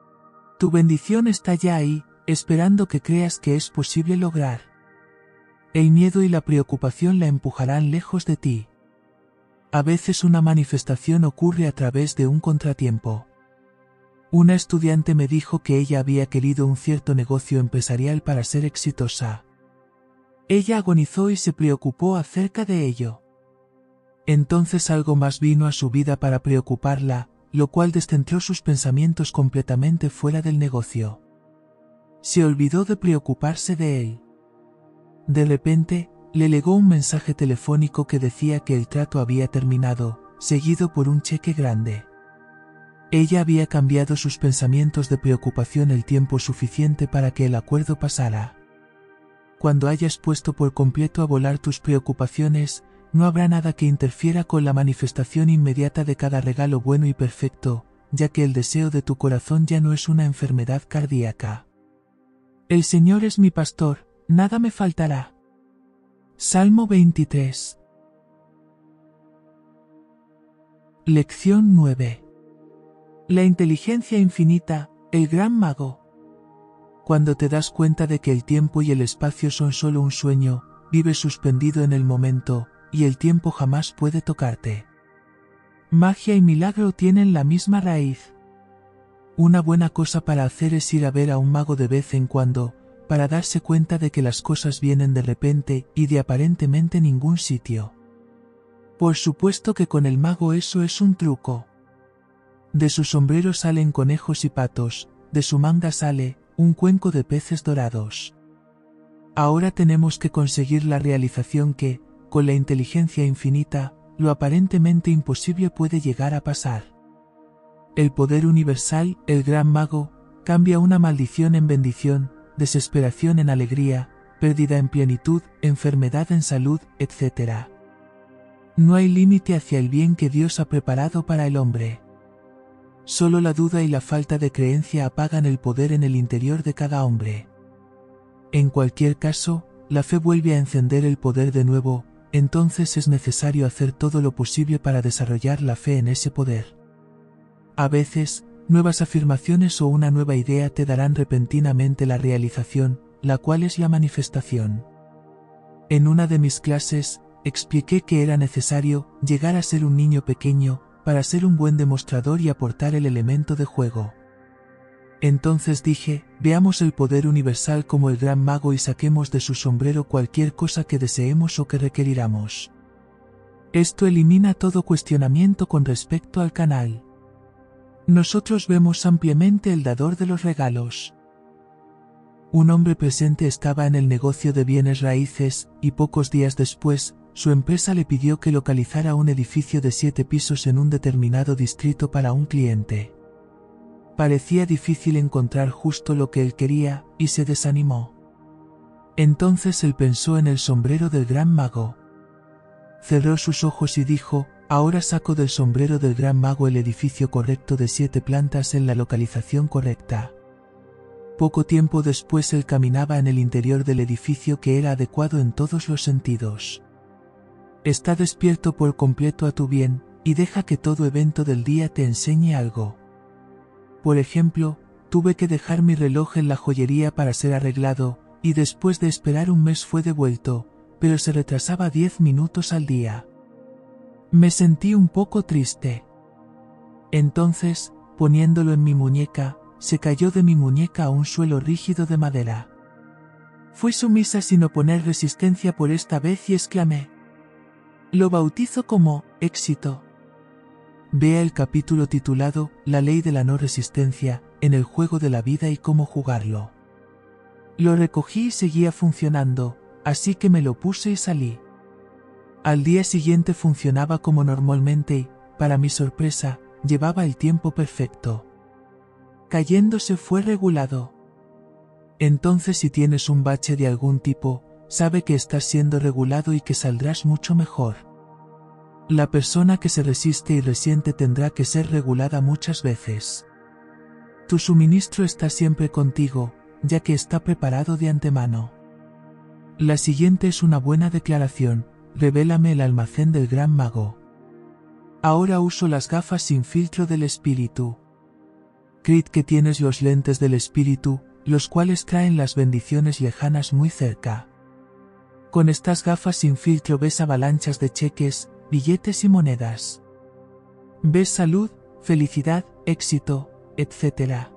Tu bendición está ya ahí, esperando que creas que es posible lograr. El miedo y la preocupación la empujarán lejos de ti. A veces una manifestación ocurre a través de un contratiempo. Una estudiante me dijo que ella había querido un cierto negocio empresarial para ser exitosa. Ella agonizó y se preocupó acerca de ello. Entonces algo más vino a su vida para preocuparla, lo cual descentró sus pensamientos completamente fuera del negocio. Se olvidó de preocuparse de él. De repente, le llegó un mensaje telefónico que decía que el trato había terminado, seguido por un cheque grande. Ella había cambiado sus pensamientos de preocupación el tiempo suficiente para que el acuerdo pasara. Cuando hayas puesto por completo a volar tus preocupaciones, no habrá nada que interfiera con la manifestación inmediata de cada regalo bueno y perfecto, ya que el deseo de tu corazón ya no es una enfermedad cardíaca. El Señor es mi pastor, nada me faltará. Salmo 23. Lección 9. La inteligencia infinita, el gran mago. Cuando te das cuenta de que el tiempo y el espacio son solo un sueño, vives suspendido en el momento, y el tiempo jamás puede tocarte. Magia y milagro tienen la misma raíz. Una buena cosa para hacer es ir a ver a un mago de vez en cuando, para darse cuenta de que las cosas vienen de repente y de aparentemente ningún sitio. Por supuesto que con el mago eso es un truco. De su sombrero salen conejos y patos, de su manga sale un cuenco de peces dorados. Ahora tenemos que conseguir la realización que, con la inteligencia infinita, lo aparentemente imposible puede llegar a pasar. El poder universal, el gran mago, cambia una maldición en bendición, desesperación en alegría, pérdida en plenitud, enfermedad en salud, etc. No hay límite hacia el bien que Dios ha preparado para el hombre. Solo la duda y la falta de creencia apagan el poder en el interior de cada hombre. En cualquier caso, la fe vuelve a encender el poder de nuevo, entonces es necesario hacer todo lo posible para desarrollar la fe en ese poder. A veces, nuevas afirmaciones o una nueva idea te darán repentinamente la realización, la cual es la manifestación. En una de mis clases, expliqué que era necesario llegar a ser un niño pequeño, para ser un buen demostrador y aportar el elemento de juego. Entonces dije, veamos el poder universal como el gran mago y saquemos de su sombrero cualquier cosa que deseemos o que requeriramos. Esto elimina todo cuestionamiento con respecto al canal. Nosotros vemos ampliamente el dador de los regalos. Un hombre presente estaba en el negocio de bienes raíces, y pocos días después, su empresa le pidió que localizara un edificio de 7 pisos en un determinado distrito para un cliente. Parecía difícil encontrar justo lo que él quería, y se desanimó. Entonces él pensó en el sombrero del gran mago. Cerró sus ojos y dijo, ahora saco del sombrero del gran mago el edificio correcto de 7 plantas en la localización correcta. Poco tiempo después él caminaba en el interior del edificio que era adecuado en todos los sentidos. Está despierto por completo a tu bien, y deja que todo evento del día te enseñe algo. Por ejemplo, tuve que dejar mi reloj en la joyería para ser arreglado, y después de esperar un mes fue devuelto, pero se retrasaba 10 minutos al día. Me sentí un poco triste. Entonces, poniéndolo en mi muñeca, se cayó de mi muñeca a un suelo rígido de madera. Fui sumisa sin oponer resistencia por esta vez y exclamé: lo bautizo como éxito. Vea el capítulo titulado La ley de la no resistencia, en el juego de la vida y cómo jugarlo. Lo recogí y seguía funcionando, así que me lo puse y salí. Al día siguiente funcionaba como normalmente y, para mi sorpresa, llevaba el tiempo perfecto. Cayéndose fue regulado. Entonces, si tienes un bache de algún tipo, sabe que estás siendo regulado y que saldrás mucho mejor. La persona que se resiste y resiente tendrá que ser regulada muchas veces. Tu suministro está siempre contigo, ya que está preparado de antemano. La siguiente es una buena declaración: revélame el almacén del gran mago. Ahora uso las gafas sin filtro del espíritu. Creed que tienes los lentes del espíritu, los cuales traen las bendiciones lejanas muy cerca. Con estas gafas sin filtro ves avalanchas de cheques, billetes y monedas. Ves salud, felicidad, éxito, etc.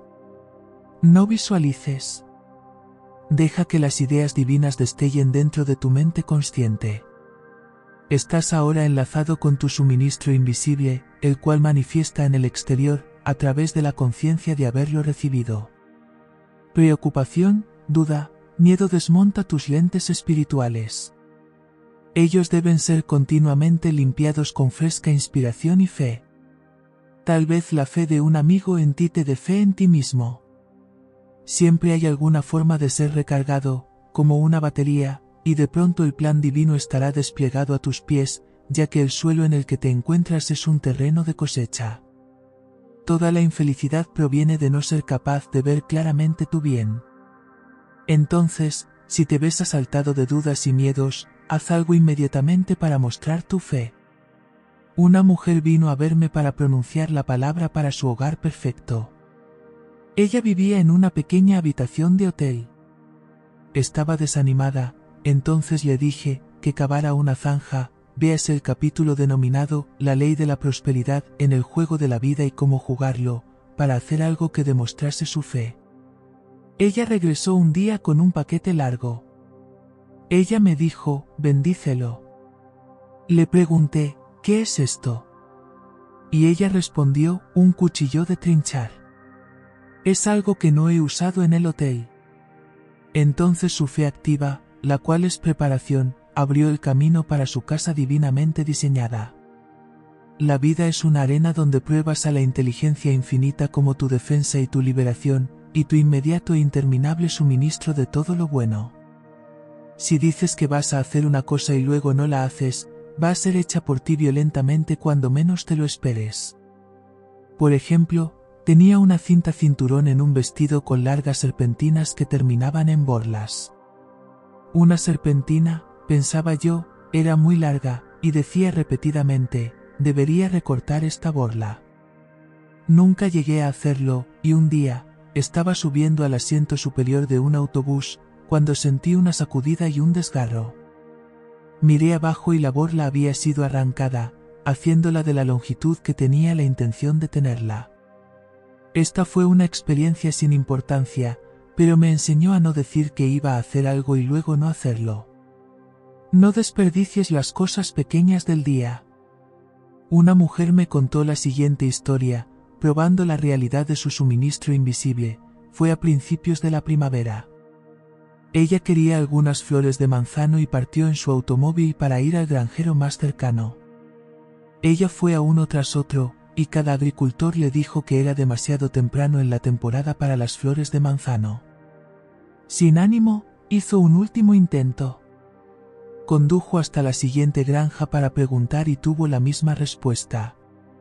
No visualices. Deja que las ideas divinas destellen dentro de tu mente consciente. Estás ahora enlazado con tu suministro invisible, el cual manifiesta en el exterior, a través de la conciencia de haberlo recibido. Preocupación, duda, miedo desmonta tus lentes espirituales. Ellos deben ser continuamente limpiados con fresca inspiración y fe. Tal vez la fe de un amigo en ti te dé fe en ti mismo. Siempre hay alguna forma de ser recargado, como una batería, y de pronto el plan divino estará desplegado a tus pies, ya que el suelo en el que te encuentras es un terreno de cosecha. Toda la infelicidad proviene de no ser capaz de ver claramente tu bien. Entonces, si te ves asaltado de dudas y miedos, haz algo inmediatamente para mostrar tu fe. Una mujer vino a verme para pronunciar la palabra para su hogar perfecto. Ella vivía en una pequeña habitación de hotel. Estaba desanimada, entonces le dije que cavara una zanja. Veas el capítulo denominado La ley de la prosperidad en el juego de la vida y cómo jugarlo, para hacer algo que demostrase su fe. Ella regresó un día con un paquete largo. Ella me dijo: bendícelo. Le pregunté: ¿qué es esto? Y ella respondió: un cuchillo de trinchar. Es algo que no he usado en el hotel. Entonces su fe activa, la cual es preparación, abrió el camino para su casa divinamente diseñada. La vida es una arena donde pruebas a la inteligencia infinita como tu defensa y tu liberación, y tu inmediato e interminable suministro de todo lo bueno. Si dices que vas a hacer una cosa y luego no la haces, va a ser hecha por ti violentamente cuando menos te lo esperes. Por ejemplo, tenía una cinta cinturón en un vestido con largas serpentinas que terminaban en borlas. Una serpentina, pensaba yo, era muy larga, y decía repetidamente: debería recortar esta borla. Nunca llegué a hacerlo, y un día, estaba subiendo al asiento superior de un autobús, cuando sentí una sacudida y un desgarro. Miré abajo y la borla había sido arrancada, haciéndola de la longitud que tenía la intención de tenerla. Esta fue una experiencia sin importancia, pero me enseñó a no decir que iba a hacer algo y luego no hacerlo. No desperdicies las cosas pequeñas del día. Una mujer me contó la siguiente historia, probando la realidad de su suministro invisible. Fue a principios de la primavera. Ella quería algunas flores de manzano y partió en su automóvil para ir al granjero más cercano. Ella fue a uno tras otro, y cada agricultor le dijo que era demasiado temprano en la temporada para las flores de manzano. Sin ánimo, hizo un último intento. Condujo hasta la siguiente granja para preguntar y tuvo la misma respuesta.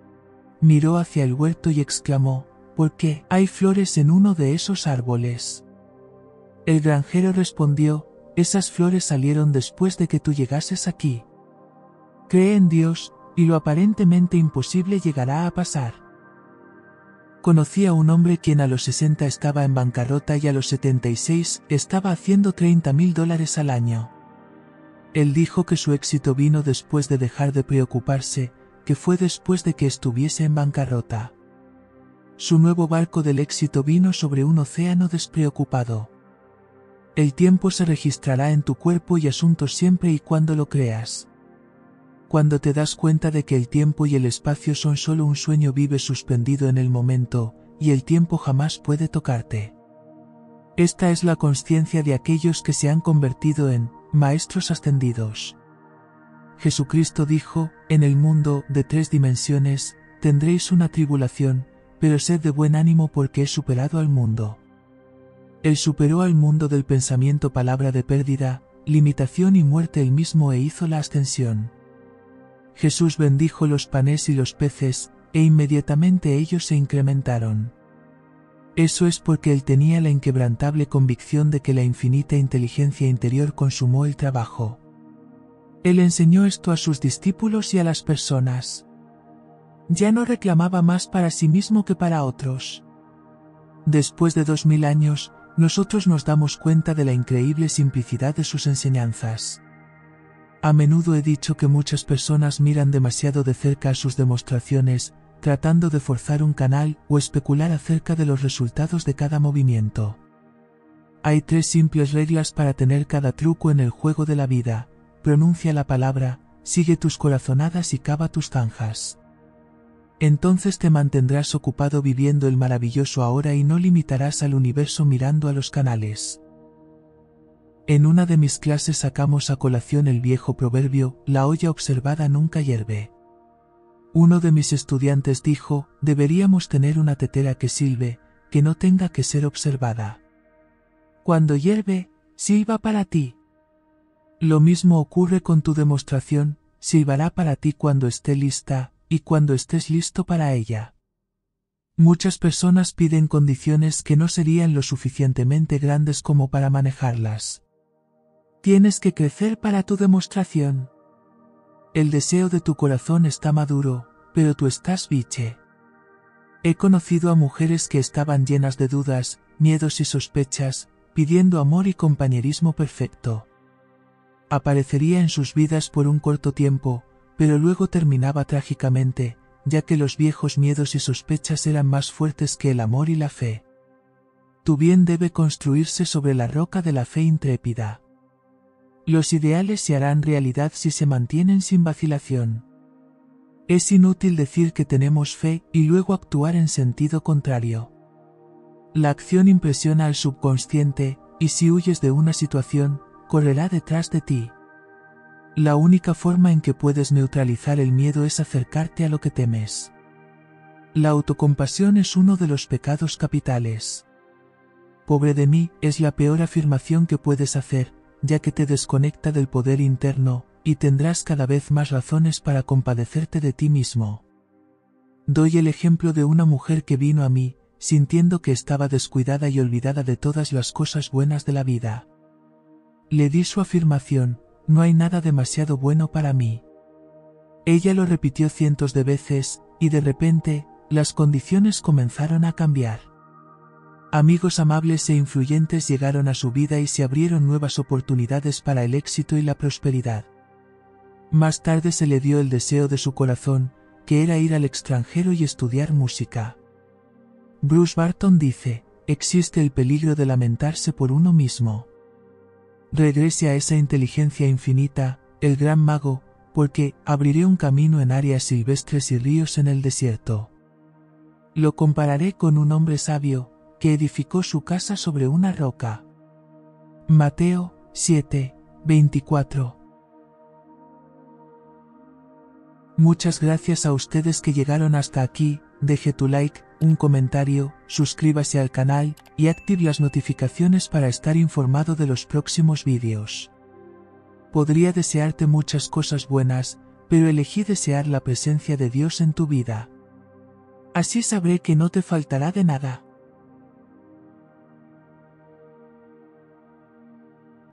Miró hacia el huerto y exclamó: ¿por qué hay flores en uno de esos árboles? El granjero respondió: esas flores salieron después de que tú llegases aquí. Cree en Dios, y lo aparentemente imposible llegará a pasar. Conocí a un hombre quien a los 60 estaba en bancarrota y a los 76 estaba haciendo $30,000 al año. Él dijo que su éxito vino después de dejar de preocuparse, que fue después de que estuviese en bancarrota. Su nuevo barco del éxito vino sobre un océano despreocupado. El tiempo se registrará en tu cuerpo y asuntos siempre y cuando lo creas. Cuando te das cuenta de que el tiempo y el espacio son solo un sueño, vives suspendido en el momento, y el tiempo jamás puede tocarte. Esta es la consciencia de aquellos que se han convertido en maestros ascendidos. Jesucristo dijo: en el mundo de 3 dimensiones tendréis una tribulación, pero sed de buen ánimo porque he superado al mundo. Él superó al mundo del pensamiento, palabra de pérdida, limitación y muerte él mismo, e hizo la ascensión. Jesús bendijo los panes y los peces, e inmediatamente ellos se incrementaron. Eso es porque él tenía la inquebrantable convicción de que la infinita inteligencia interior consumó el trabajo. Él enseñó esto a sus discípulos y a las personas. Ya no reclamaba más para sí mismo que para otros. Después de 2000 años, nosotros nos damos cuenta de la increíble simplicidad de sus enseñanzas. A menudo he dicho que muchas personas miran demasiado de cerca a sus demostraciones, tratando de forzar un canal o especular acerca de los resultados de cada movimiento. Hay 3 simples reglas para tener cada truco en el juego de la vida: pronuncia la palabra, sigue tus corazonadas y cava tus zanjas. Entonces te mantendrás ocupado viviendo el maravilloso ahora y no limitarás al universo mirando a los canales. En una de mis clases sacamos a colación el viejo proverbio: la olla observada nunca hierve. Uno de mis estudiantes dijo: deberíamos tener una tetera que silbe, que no tenga que ser observada. Cuando hierve, silba para ti. Lo mismo ocurre con tu demostración, silbará para ti cuando esté lista, y cuando estés listo para ella. Muchas personas piden condiciones que no serían lo suficientemente grandes como para manejarlas. Tienes que crecer para tu demostración. El deseo de tu corazón está maduro, pero tú estás biche. He conocido a mujeres que estaban llenas de dudas, miedos y sospechas, pidiendo amor y compañerismo perfecto. Aparecería en sus vidas por un corto tiempo, pero luego terminaba trágicamente, ya que los viejos miedos y sospechas eran más fuertes que el amor y la fe. Tu bien debe construirse sobre la roca de la fe intrépida. Los ideales se harán realidad si se mantienen sin vacilación. Es inútil decir que tenemos fe y luego actuar en sentido contrario. La acción impresiona al subconsciente, y si huyes de una situación, correrá detrás de ti. La única forma en que puedes neutralizar el miedo es acercarte a lo que temes. La autocompasión es uno de los pecados capitales. Pobre de mí es la peor afirmación que puedes hacer, ya que te desconecta del poder interno, y tendrás cada vez más razones para compadecerte de ti mismo. Doy el ejemplo de una mujer que vino a mí, sintiendo que estaba descuidada y olvidada de todas las cosas buenas de la vida. Le di su afirmación: no hay nada demasiado bueno para mí. Ella lo repitió cientos de veces, y de repente, las condiciones comenzaron a cambiar. Amigos amables e influyentes llegaron a su vida y se abrieron nuevas oportunidades para el éxito y la prosperidad. Más tarde se le dio el deseo de su corazón, que era ir al extranjero y estudiar música. Bruce Barton dice: existe el peligro de lamentarse por uno mismo. Regrese a esa inteligencia infinita, el gran mago, porque abriré un camino en áreas silvestres y ríos en el desierto. Lo compararé con un hombre sabio, que edificó su casa sobre una roca. Mateo 7:24. Muchas gracias a ustedes que llegaron hasta aquí. Deje tu like, un comentario, suscríbase al canal, y active las notificaciones para estar informado de los próximos vídeos. Podría desearte muchas cosas buenas, pero elegí desear la presencia de Dios en tu vida. Así sabré que no te faltará de nada.